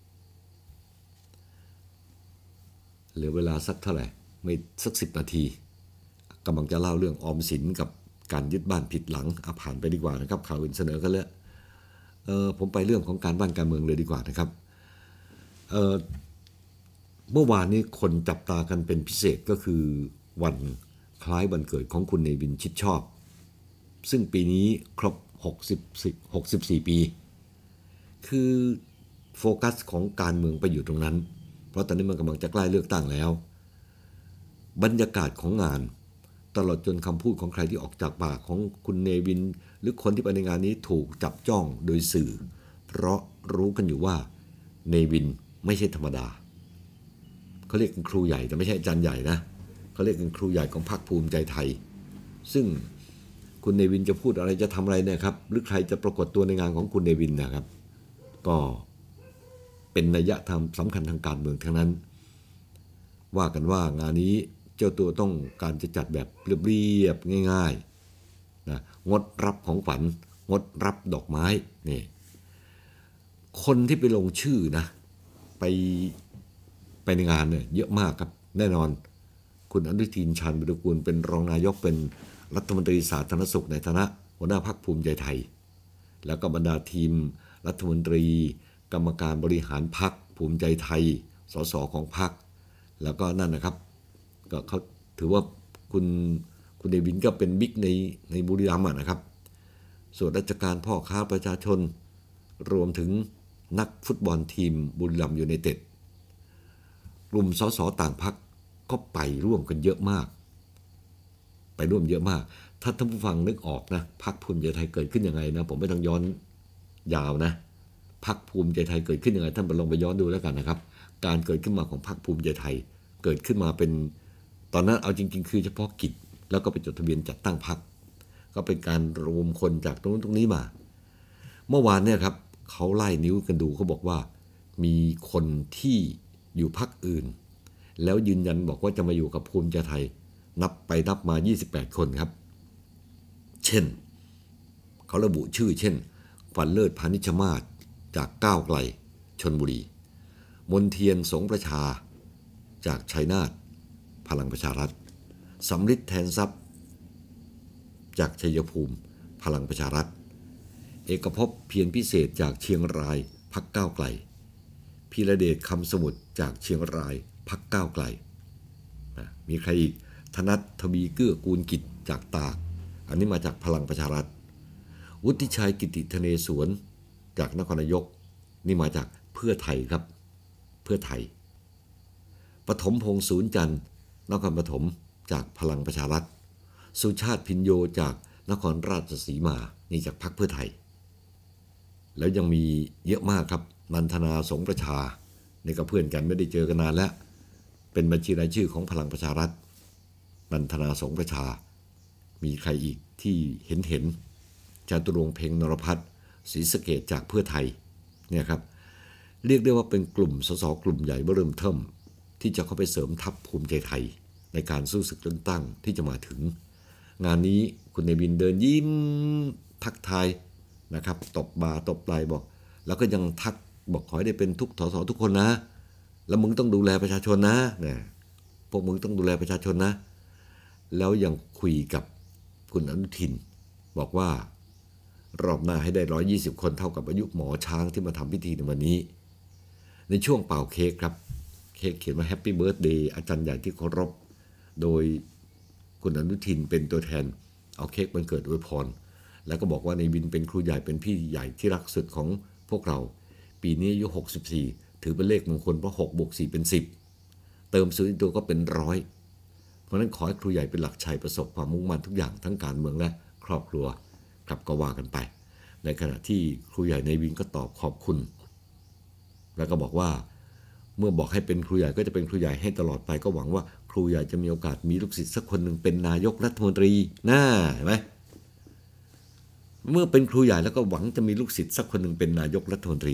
เหลือเวลาสักเท่าไหร่ไม่สักสิบนาทีกำลังจะเล่าเรื่องออมสินกับการยึดบ้านผิดหลังเอาผ่านไปดีกว่านะครับข่าวอื่นเสนอกันแล้วเออผมไปเรื่องของการบ้านการเมืองเลยดีกว่านะครับเออเมื่อวานนี้คนจับตากันเป็นพิเศษก็คือวันคล้ายวันเกิดของคุณเนวินชิดชอบซึ่งปีนี้ครบหกสิบ หกสิบสี่ปีคือโฟกัสของการเมืองไปอยู่ตรงนั้นเพราะตอนนี้มันกำลังจะใกล้เลือกตั้งแล้วบรรยากาศของงานตลอดจนคำพูดของใครที่ออกจากปากของคุณเนวินหรือคนที่ไปในงานนี้ถูกจับจ้องโดยสื่อเพราะรู้กันอยู่ว่าเนวินไม่ใช่ธรรมดาเขาเรียกกันครูใหญ่แต่ไม่ใช่อาจารย์ใหญ่นะเขาเรียกกันครูใหญ่ของพรรคภูมิใจไทยซึ่งคุณเนวินจะพูดอะไรจะทำอะไรเนี่ยครับหรือใครจะปรากฏตัวในงานของคุณเนวินนะครับก็เป็นนัยธรรมสำคัญทางการเมืองทั้งนั้นว่ากันว่างานนี้เจ้าตัวต้องการจะจัดแบบเรียบๆง่ายๆนะงดรับของขวัญงดรับดอกไม้นี่คนที่ไปลงชื่อนะไปไปในงานเนี่ยเยอะมากครับแน่นอนคุณอนุทินชาญวิรากูลเป็นรองนายกเป็นรัฐมนตรีสาธารณสุขในฐานะหัวหน้าพรรคภูมิใจไทยแล้วก็บรรดาทีมรัฐมนตรีกรรมการบริหารพรรคภูมิใจไทยสสของพรรคแล้วก็นั่นนะครับก็เขาถือว่าคุณคุณเนวินก็เป็นบิ๊กในในบุรีรัมย์นะครับส่วนราชการพ่อค้าประชาชนรวมถึงนักฟุตบอลทีมบุรีรัมย์ยูไนเต็ดกลุ่มสสต่างพรรคก็ไปร่วมกันเยอะมากไปร่วมเยอะมากถ้าท่านผู้ฟังนึกออกนะพรรคภูมิใจไทยเกิดขึ้นยังไงนะผมไม่ต้องย้อนยาวนะพรรคภูมิใจไทยเกิดขึ้นยังไงท่านไปลองไปย้อนดูแล้วกันนะครับการเกิดขึ้นมาของพรรคภูมิใจไทยเกิดขึ้นมาเป็นตอนนั้นเอาจริงๆคือเฉพาะกิจแล้วก็ไปจดทะเบียนจัดตั้งพรรคก็เป็นการรวมคนจากตรงนู้นตรงนี้มาเมื่อวานเนี่ยครับเขาไล่นิ้วกันดูเขาบอกว่ามีคนที่อยู่พรรคอื่นแล้วยืนยันบอกว่าจะมาอยู่กับภูมิใจไทยนับไปนับมายี่สิบแปดคนครับเช่นเขาระบุชื่อเช่นขวัญเลิศพานิชมาศจากก้าวไกลชลบุรีมนเทียนสงประชาจากชัยนาทพลังประชารัฐสำริดแทนทรัพย์จากชัยภูมิพลังประชารัฐเอกภพเพียรพิเศษจากเชียงรายพรรคก้าวไกลพีระเดชคำสมุทรจากเชียงรายพรรคก้าวไกลมีใครอีกธนัททวีเกื้อกูลกิจจากตากอันนี้มาจากพลังประชารัฐวุฒิชัยกิติธเนศวรจากนครนายกนี่มาจากเพื่อไทยครับเพื่อไทยปฐมพงษ์ศูนย์จันทร์นครปฐมจากพลังประชารัฐสุชาติพินโยจากนครราชสีมานี่จากพรรคเพื่อไทยแล้วยังมีเยอะมากครับนันทนาสงประชานี่ก็เพื่อนกันไม่ได้เจอกันนานแล้วเป็นบัญชีรายชื่อของพลังประชารัฐนันทนาสงประชามีใครอีกที่เห็นเห็นจตุรงค์เพ็งนรพัฒน์ศรีสะเกษจากเพื่อไทยเนี่ยครับเรียกได้ว่าเป็นกลุ่มสสกลุ่มใหญ่เริ่มเทิมที่จะเข้าไปเสริมทัพภูมิใจไทยในการสู้ศึกเลือกตั้งที่จะมาถึงงานนี้คุณเนวินเดินยิ้มทักทายนะครับตบบ่าตบไหล่บอกแล้วก็ยังทักบอกขอให้ได้เป็นทุกสสทุกคนนะแล้วมึงต้องดูแลประชาชนนะเนี่ยพวกมึงต้องดูแลประชาชนนะแล้วยังคุยกับคุณอนุทินบอกว่ารอบหน้าให้ได้หนึ่งร้อยยี่สิบคนเท่ากับอายุหมอช้างที่มาทำพิธีในวันนี้ในช่วงเป่าเค้กครับเค้กเขียนว่าแฮปปี้เบิร์ธเดย์อาจารย์ใหญ่ที่เคารพโดยคุณอนุทินเป็นตัวแทนเอาเค้กวันเกิดอวยพรแล้วก็บอกว่าในบินเป็นครูใหญ่เป็นพี่ใหญ่ที่รักสุดของพวกเราปีนี้อายุหกสิบสี่ถือเป็นเลขมงคลเพราะหกบวกสี่เป็นสิบเติมศูนย์ตัวก็เป็นร้อยเพราะฉะนั้นขอให้ครูใหญ่เป็นหลักชัยประสบความมุ่งมั่นทุกอย่างทั้งการเมืองและครอบครัวครับก็ว่ากันไปในขณะที่ครูใหญ่ในวินก็ตอบขอบคุณแล้วก็บอกว่าเมื่อบอกให้เป็นครูใหญ่ก็จะเป็นครูใหญ่ให้ตลอดไปก็หวังว่าครูใหญ่จะมีโอกาสมีลูกศิษย์สักคนหนึ่งเป็นนายกรัฐมนตรีน่าเห็นไหมเมื่อเป็นครูใหญ่แล้วก็หวังจะมีลูกศิษย์สักคนหนึ่งเป็นนายกรัฐมนตรี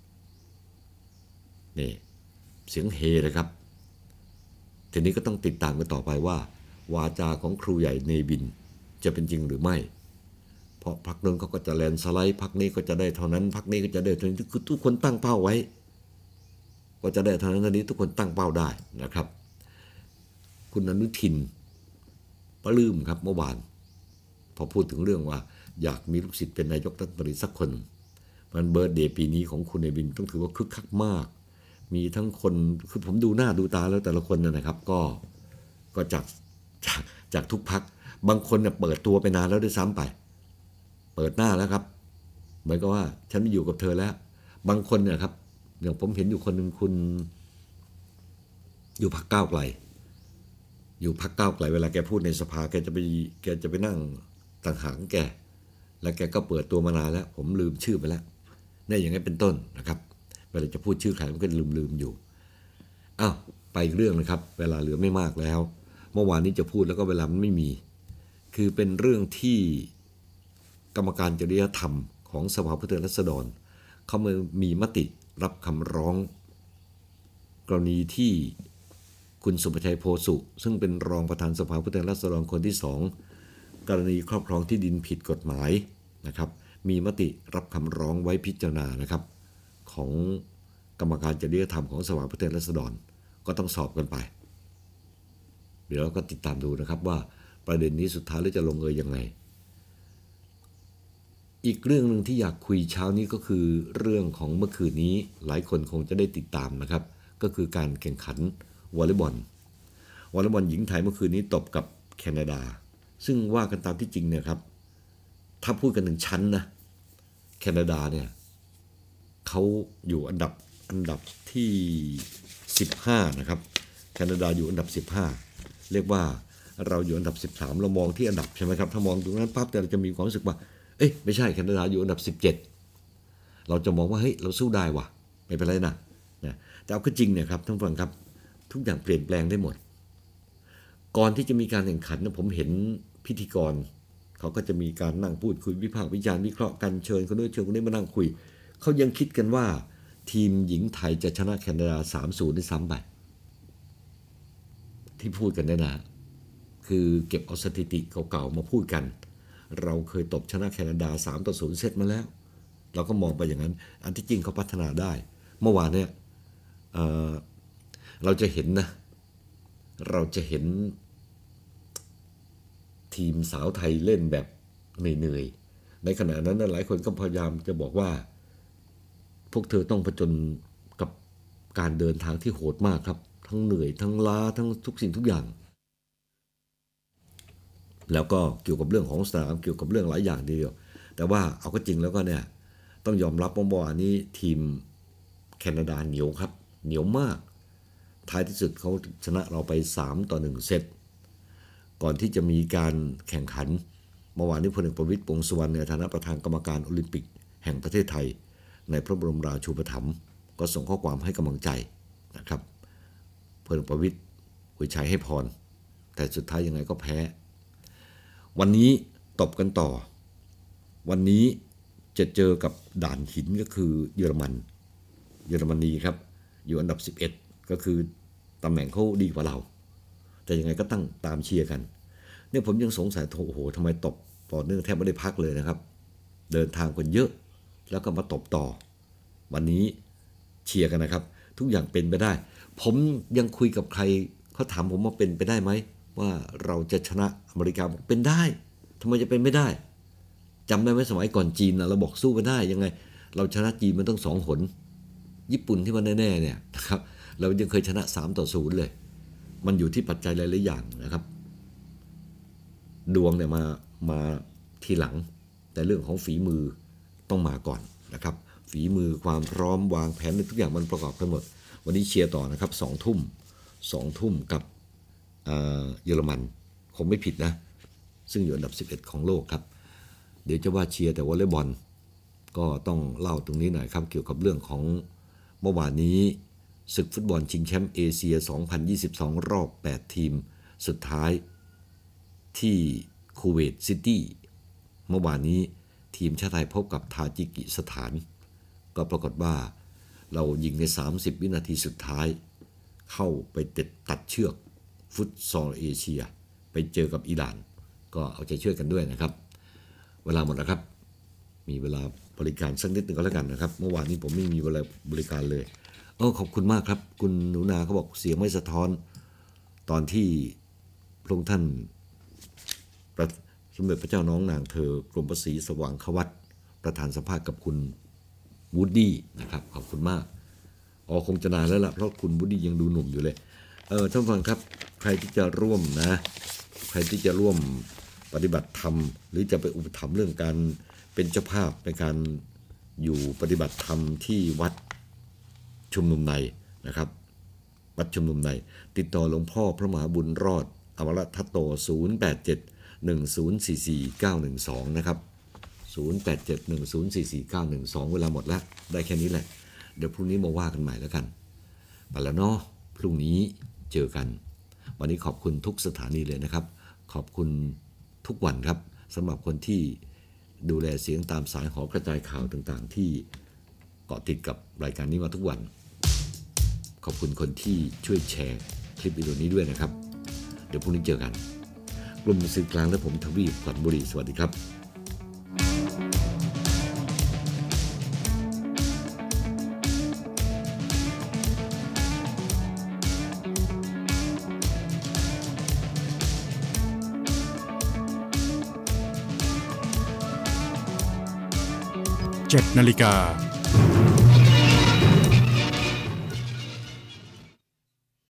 นี่เสียงเฮเลยครับทีนี้ก็ต้องติดตามกันต่อไปว่าวาจาของครูใหญ่เนวินจะเป็นจริงหรือไม่เพราะพรรคนึงเขาก็จะแลนสไลด์พรรคนี้ก็จะได้เท่านั้นพรรคนี้ก็จะได้เท่านี้คือทุกคนตั้งเป้าไว้ก็จะได้เท่านั้นเท่านี้ทุกคนตั้งเป้าได้นะครับคุณอนุทินปลื้มครับเมื่อวานพอพูดถึงเรื่องว่าอยากมีลูกศิษย์เป็นนายกรัฐมนตรีสักคนมันเบิร์ธเดย์ปีนี้ของคุณเนวินต้องถือว่าคึกคักมากมีทั้งคนคือผมดูหน้าดูตาแล้วแต่ละคนนะครับก็ก็จากจากจากทุกพรรคบางคนเนี่ยเปิดตัวไปนานแล้วด้วยซ้ำไปเปิดหน้าแล้วครับเหมือนกับว่าฉันไม่อยู่กับเธอแล้วบางคนเนี่ยครับอย่างผมเห็นอยู่คนหนึ่งคุณอยู่พรรคก้าวไกลอยู่พรรคก้าวไกลเวลาแกพูดในสภาแกจะไปแกจะไปนั่งต่างหากแกแล้วแกก็เปิดตัวมานานแล้วผมลืมชื่อไปแล้วนี่อย่างนี้เป็นต้นนะครับเวลาจะพูดชื่อใครมันก็ลืมๆอยู่อ้าวไปอีกเรื่องนะครับเวลาเหลือไม่มากแล้วเมื่อวานนี้จะพูดแล้วก็เวลามันไม่มีคือเป็นเรื่องที่กรรมการจริยธรรมของสภาผู้แทนราษฎรเขามีมติรับคำร้องกรณีที่คุณสุภชัยโพสุซึ่งเป็นรองประธานสภาผู้แทนราษฎรคนที่สองกรณีครอบครองที่ดินผิดกฎหมายนะครับมีมติรับคำร้องไว้พิจารณานะครับของกรรมการจริยธรรมของสภาผู้แทนราษฎรก็ต้องสอบกันไปเดี๋ยวเราก็ติดตามดูนะครับว่าประเด็นนี้สุดท้ายแล้วจะลงเอยยังไงอีกเรื่องนึงที่อยากคุยเช้านี้ก็คือเรื่องของเมื่อคืนนี้หลายคนคงจะได้ติดตามนะครับก็คือการแข่งขันวอลเลย์บอลวอลเลย์บอลหญิงไทยเมื่อคืนนี้ตบกับแคนาดาซึ่งว่ากันตามที่จริงเนี่ยครับถ้าพูดกันถึงชั้นนะแคนาดาเนี่ยเขาอยู่อันดับอันดับที่สิบห้านะครับแคนาดาอยู่อันดับสิบห้าเรียกว่าเราอยู่อันดับสิบสามเรามองที่อันดับใช่ไหมครับถ้ามองตรงนั้นปั๊บแต่เราจะมีความรู้สึกว่าเอ้ยไม่ใช่แคนาดาอยู่อันดับสิบเจ็ดเราจะมองว่าเฮ้ยเราสู้ได้ว่ะไม่เป็นไรนะนะแต่เอาก็จริงเนี่ยครับท่านผู้ฟังครับทุกอย่างเปลี่ยนแปลงได้หมดก่อนที่จะมีการแข่งขันนะผมเห็นพิธีกรเขาก็จะมีการนั่งพูดคุยวิพากษ์วิจารณ์วิเคราะห์กันเชิญคนนู้นเชิญคนนี้มานั่งคุยเขายังคิดกันว่าทีมหญิงไทยจะชนะแคนาดา สามศูนย์ ได้ซ้ำไปที่พูดกันเนี่ยนะคือเก็บเอาสถิติเก่าๆมาพูดกันเราเคยตบชนะแคนาดาสามต่อศูนย์เซตมาแล้วเราก็มองไปอย่างนั้นอันที่จริงเขาพัฒนาได้เมื่อวานเนี่ย เอ่อ เราจะเห็นนะเราจะเห็นทีมสาวไทยเล่นแบบเหนื่อยๆในขณะนั้นหลายคนก็พยายามจะบอกว่าพวกเธอต้องผจญกับการเดินทางที่โหดมากครับทั้งเหนื่อยทั้งล้าทั้งทุกสิ่งทุกอย่างแล้วก็เกี่ยวกับเรื่องของสนามเกี่ยวกับเรื่องหลายอย่างทีเดียวแต่ว่าเอาก็จริงแล้วก็เนี่ยต้องยอมรับว่าเมื่อวานนี้ทีมแคนาดาเหนียวครับเหนียวมากท้ายที่สุดเขาชนะเราไปสามต่อหนึ่งเซตก่อนที่จะมีการแข่งขันเมื่อวานนี้พลเอกประวิตร วงษ์สุวรรณในฐานะประธานกรรมการโอลิมปิกแห่งประเทศไทยในพระบรมราชูปถัมภ์ก็ส่งข้อความให้กำลังใจนะครับพลเอกประวิตรอวยชัยให้พรแต่สุดท้ายยังไงก็แพ้วันนี้ตบกันต่อวันนี้จะเจอกับด่านหินก็คือเยอรมันเยอรมนีครับอยู่อันดับสิบเอ็ดก็คือตำแหน่งเขาดีกว่าเราแต่ยังไงก็ตั้งตามเชียร์กันเนี่ยผมยังสงสัยโอ้โหทำไมตบต่อเนื่องแทบไม่ได้พักเลยนะครับเดินทางกันเยอะแล้วก็มาตบต่อวันนี้เชียร์กันนะครับทุกอย่างเป็นไปได้ผมยังคุยกับใครเขาถามผมว่าเป็นไปได้ไหมว่าเราจะชนะอเมริกาบอกเป็นได้ทำไมจะเป็นไม่ได้จำได้ไหมสมัยก่อนจีนนะเราบอกสู้กันได้ยังไงเราชนะจีนมันต้องสองหนญี่ปุ่นที่มันแน่ๆเนี่ยนะครับเรายังเคยชนะสามต่อศูนย์เลยมันอยู่ที่ปัจจัยหลายๆอย่างนะครับดวงเนี่ยมามาทีหลังแต่เรื่องของฝีมือต้องมาก่อนนะครับฝีมือความพร้อมวางแผนทุกอย่างมันประกอบกันหมดวันนี้เชียร์ต่อนะครับสองทุ่มสองทุ่มกับเยอรมันคงไม่ผิดนะซึ่งอยู่อันดับสิบเอ็ดของโลกครับเดี๋ยวจะว่าเชียร์แต่วอลเลย์บอลก็ต้องเล่าตรงนี้หน่อยครับเกี่ยวกับเรื่องของเมื่อวานนี้ศึกฟุตบอลชิงแชมป์เอเชียสองพันยี่สิบสองรอบแปดทีมสุดท้ายที่คูเวตซิตี้เมื่อวานนี้ทีมชาติไทยพบกับทาจิกิสถานก็ปรากฏว่าเรายิงในสามสิบวินาทีสุดท้ายเข้าไปติดตัดเชือกฟุตซอลเอเชียไปเจอกับอิหร่านก็เอาใจช่วยกันด้วยนะครับเวลาหมดแล้วครับมีเวลาบริการสักนิดนึงก็แล้วกันนะครับเมื่อวานนี้ผมไม่มีเวลาบริการเลยเออขอบคุณมากครับคุณหนูนาเขาบอกเสียงไม่สะท้อนตอนที่พระองค์ท่านสมเด็จพระเจ้าน้องนางเธอกรมพระศรีสว่างควัตรประธานสัมภาษณ์กับคุณวูดดี้นะครับขอบคุณมากอ๋อคงจะนานแล้วล่ะเพราะคุณวูดดี้ยังดูหนุ่มอยู่เลยเออท่านฟังครับใครที่จะร่วมนะใครที่จะร่วมปฏิบัติธรรมหรือจะไปอุปถัมภ์เรื่องการเป็นเจ้าภาพในการอยู่ปฏิบัติธรรมที่วัดชุมนุมในนะครับวัดชุมนุมในติดต่อหลวงพ่อพระมหาบุญรอดอมรทัตโตศูนย์ แปด เจ็ด หนึ่ง ศูนย์ สี่ สี่ เก้า หนึ่ง สองนะครับศูนย์ แปด เจ็ด หนึ่ง ศูนย์ สี่ สี่ เก้า หนึ่ง สองเวลาหมดแล้วได้แค่นี้แหละเดี๋ยวพรุ่งนี้มาว่ากันใหม่แล้วกันไปแล้วเนาะพรุ่งนี้เจอกันวันนี้ขอบคุณทุกสถานีเลยนะครับขอบคุณทุกวันครับสำหรับคนที่ดูแลเสียงตามสายหอกระจายข่าวต่างๆที่เกาะติดกับรายการนี้มาทุกวันขอบคุณคนที่ช่วยแชร์คลิปวิดีโอนี้ด้วยนะครับเดี๋ยวพรุ่งนี้เจอกันกลุ่มสื่อกลางและผมทวีปขวัญบุรีสวัสดีครับเจ็ดนาฬิกา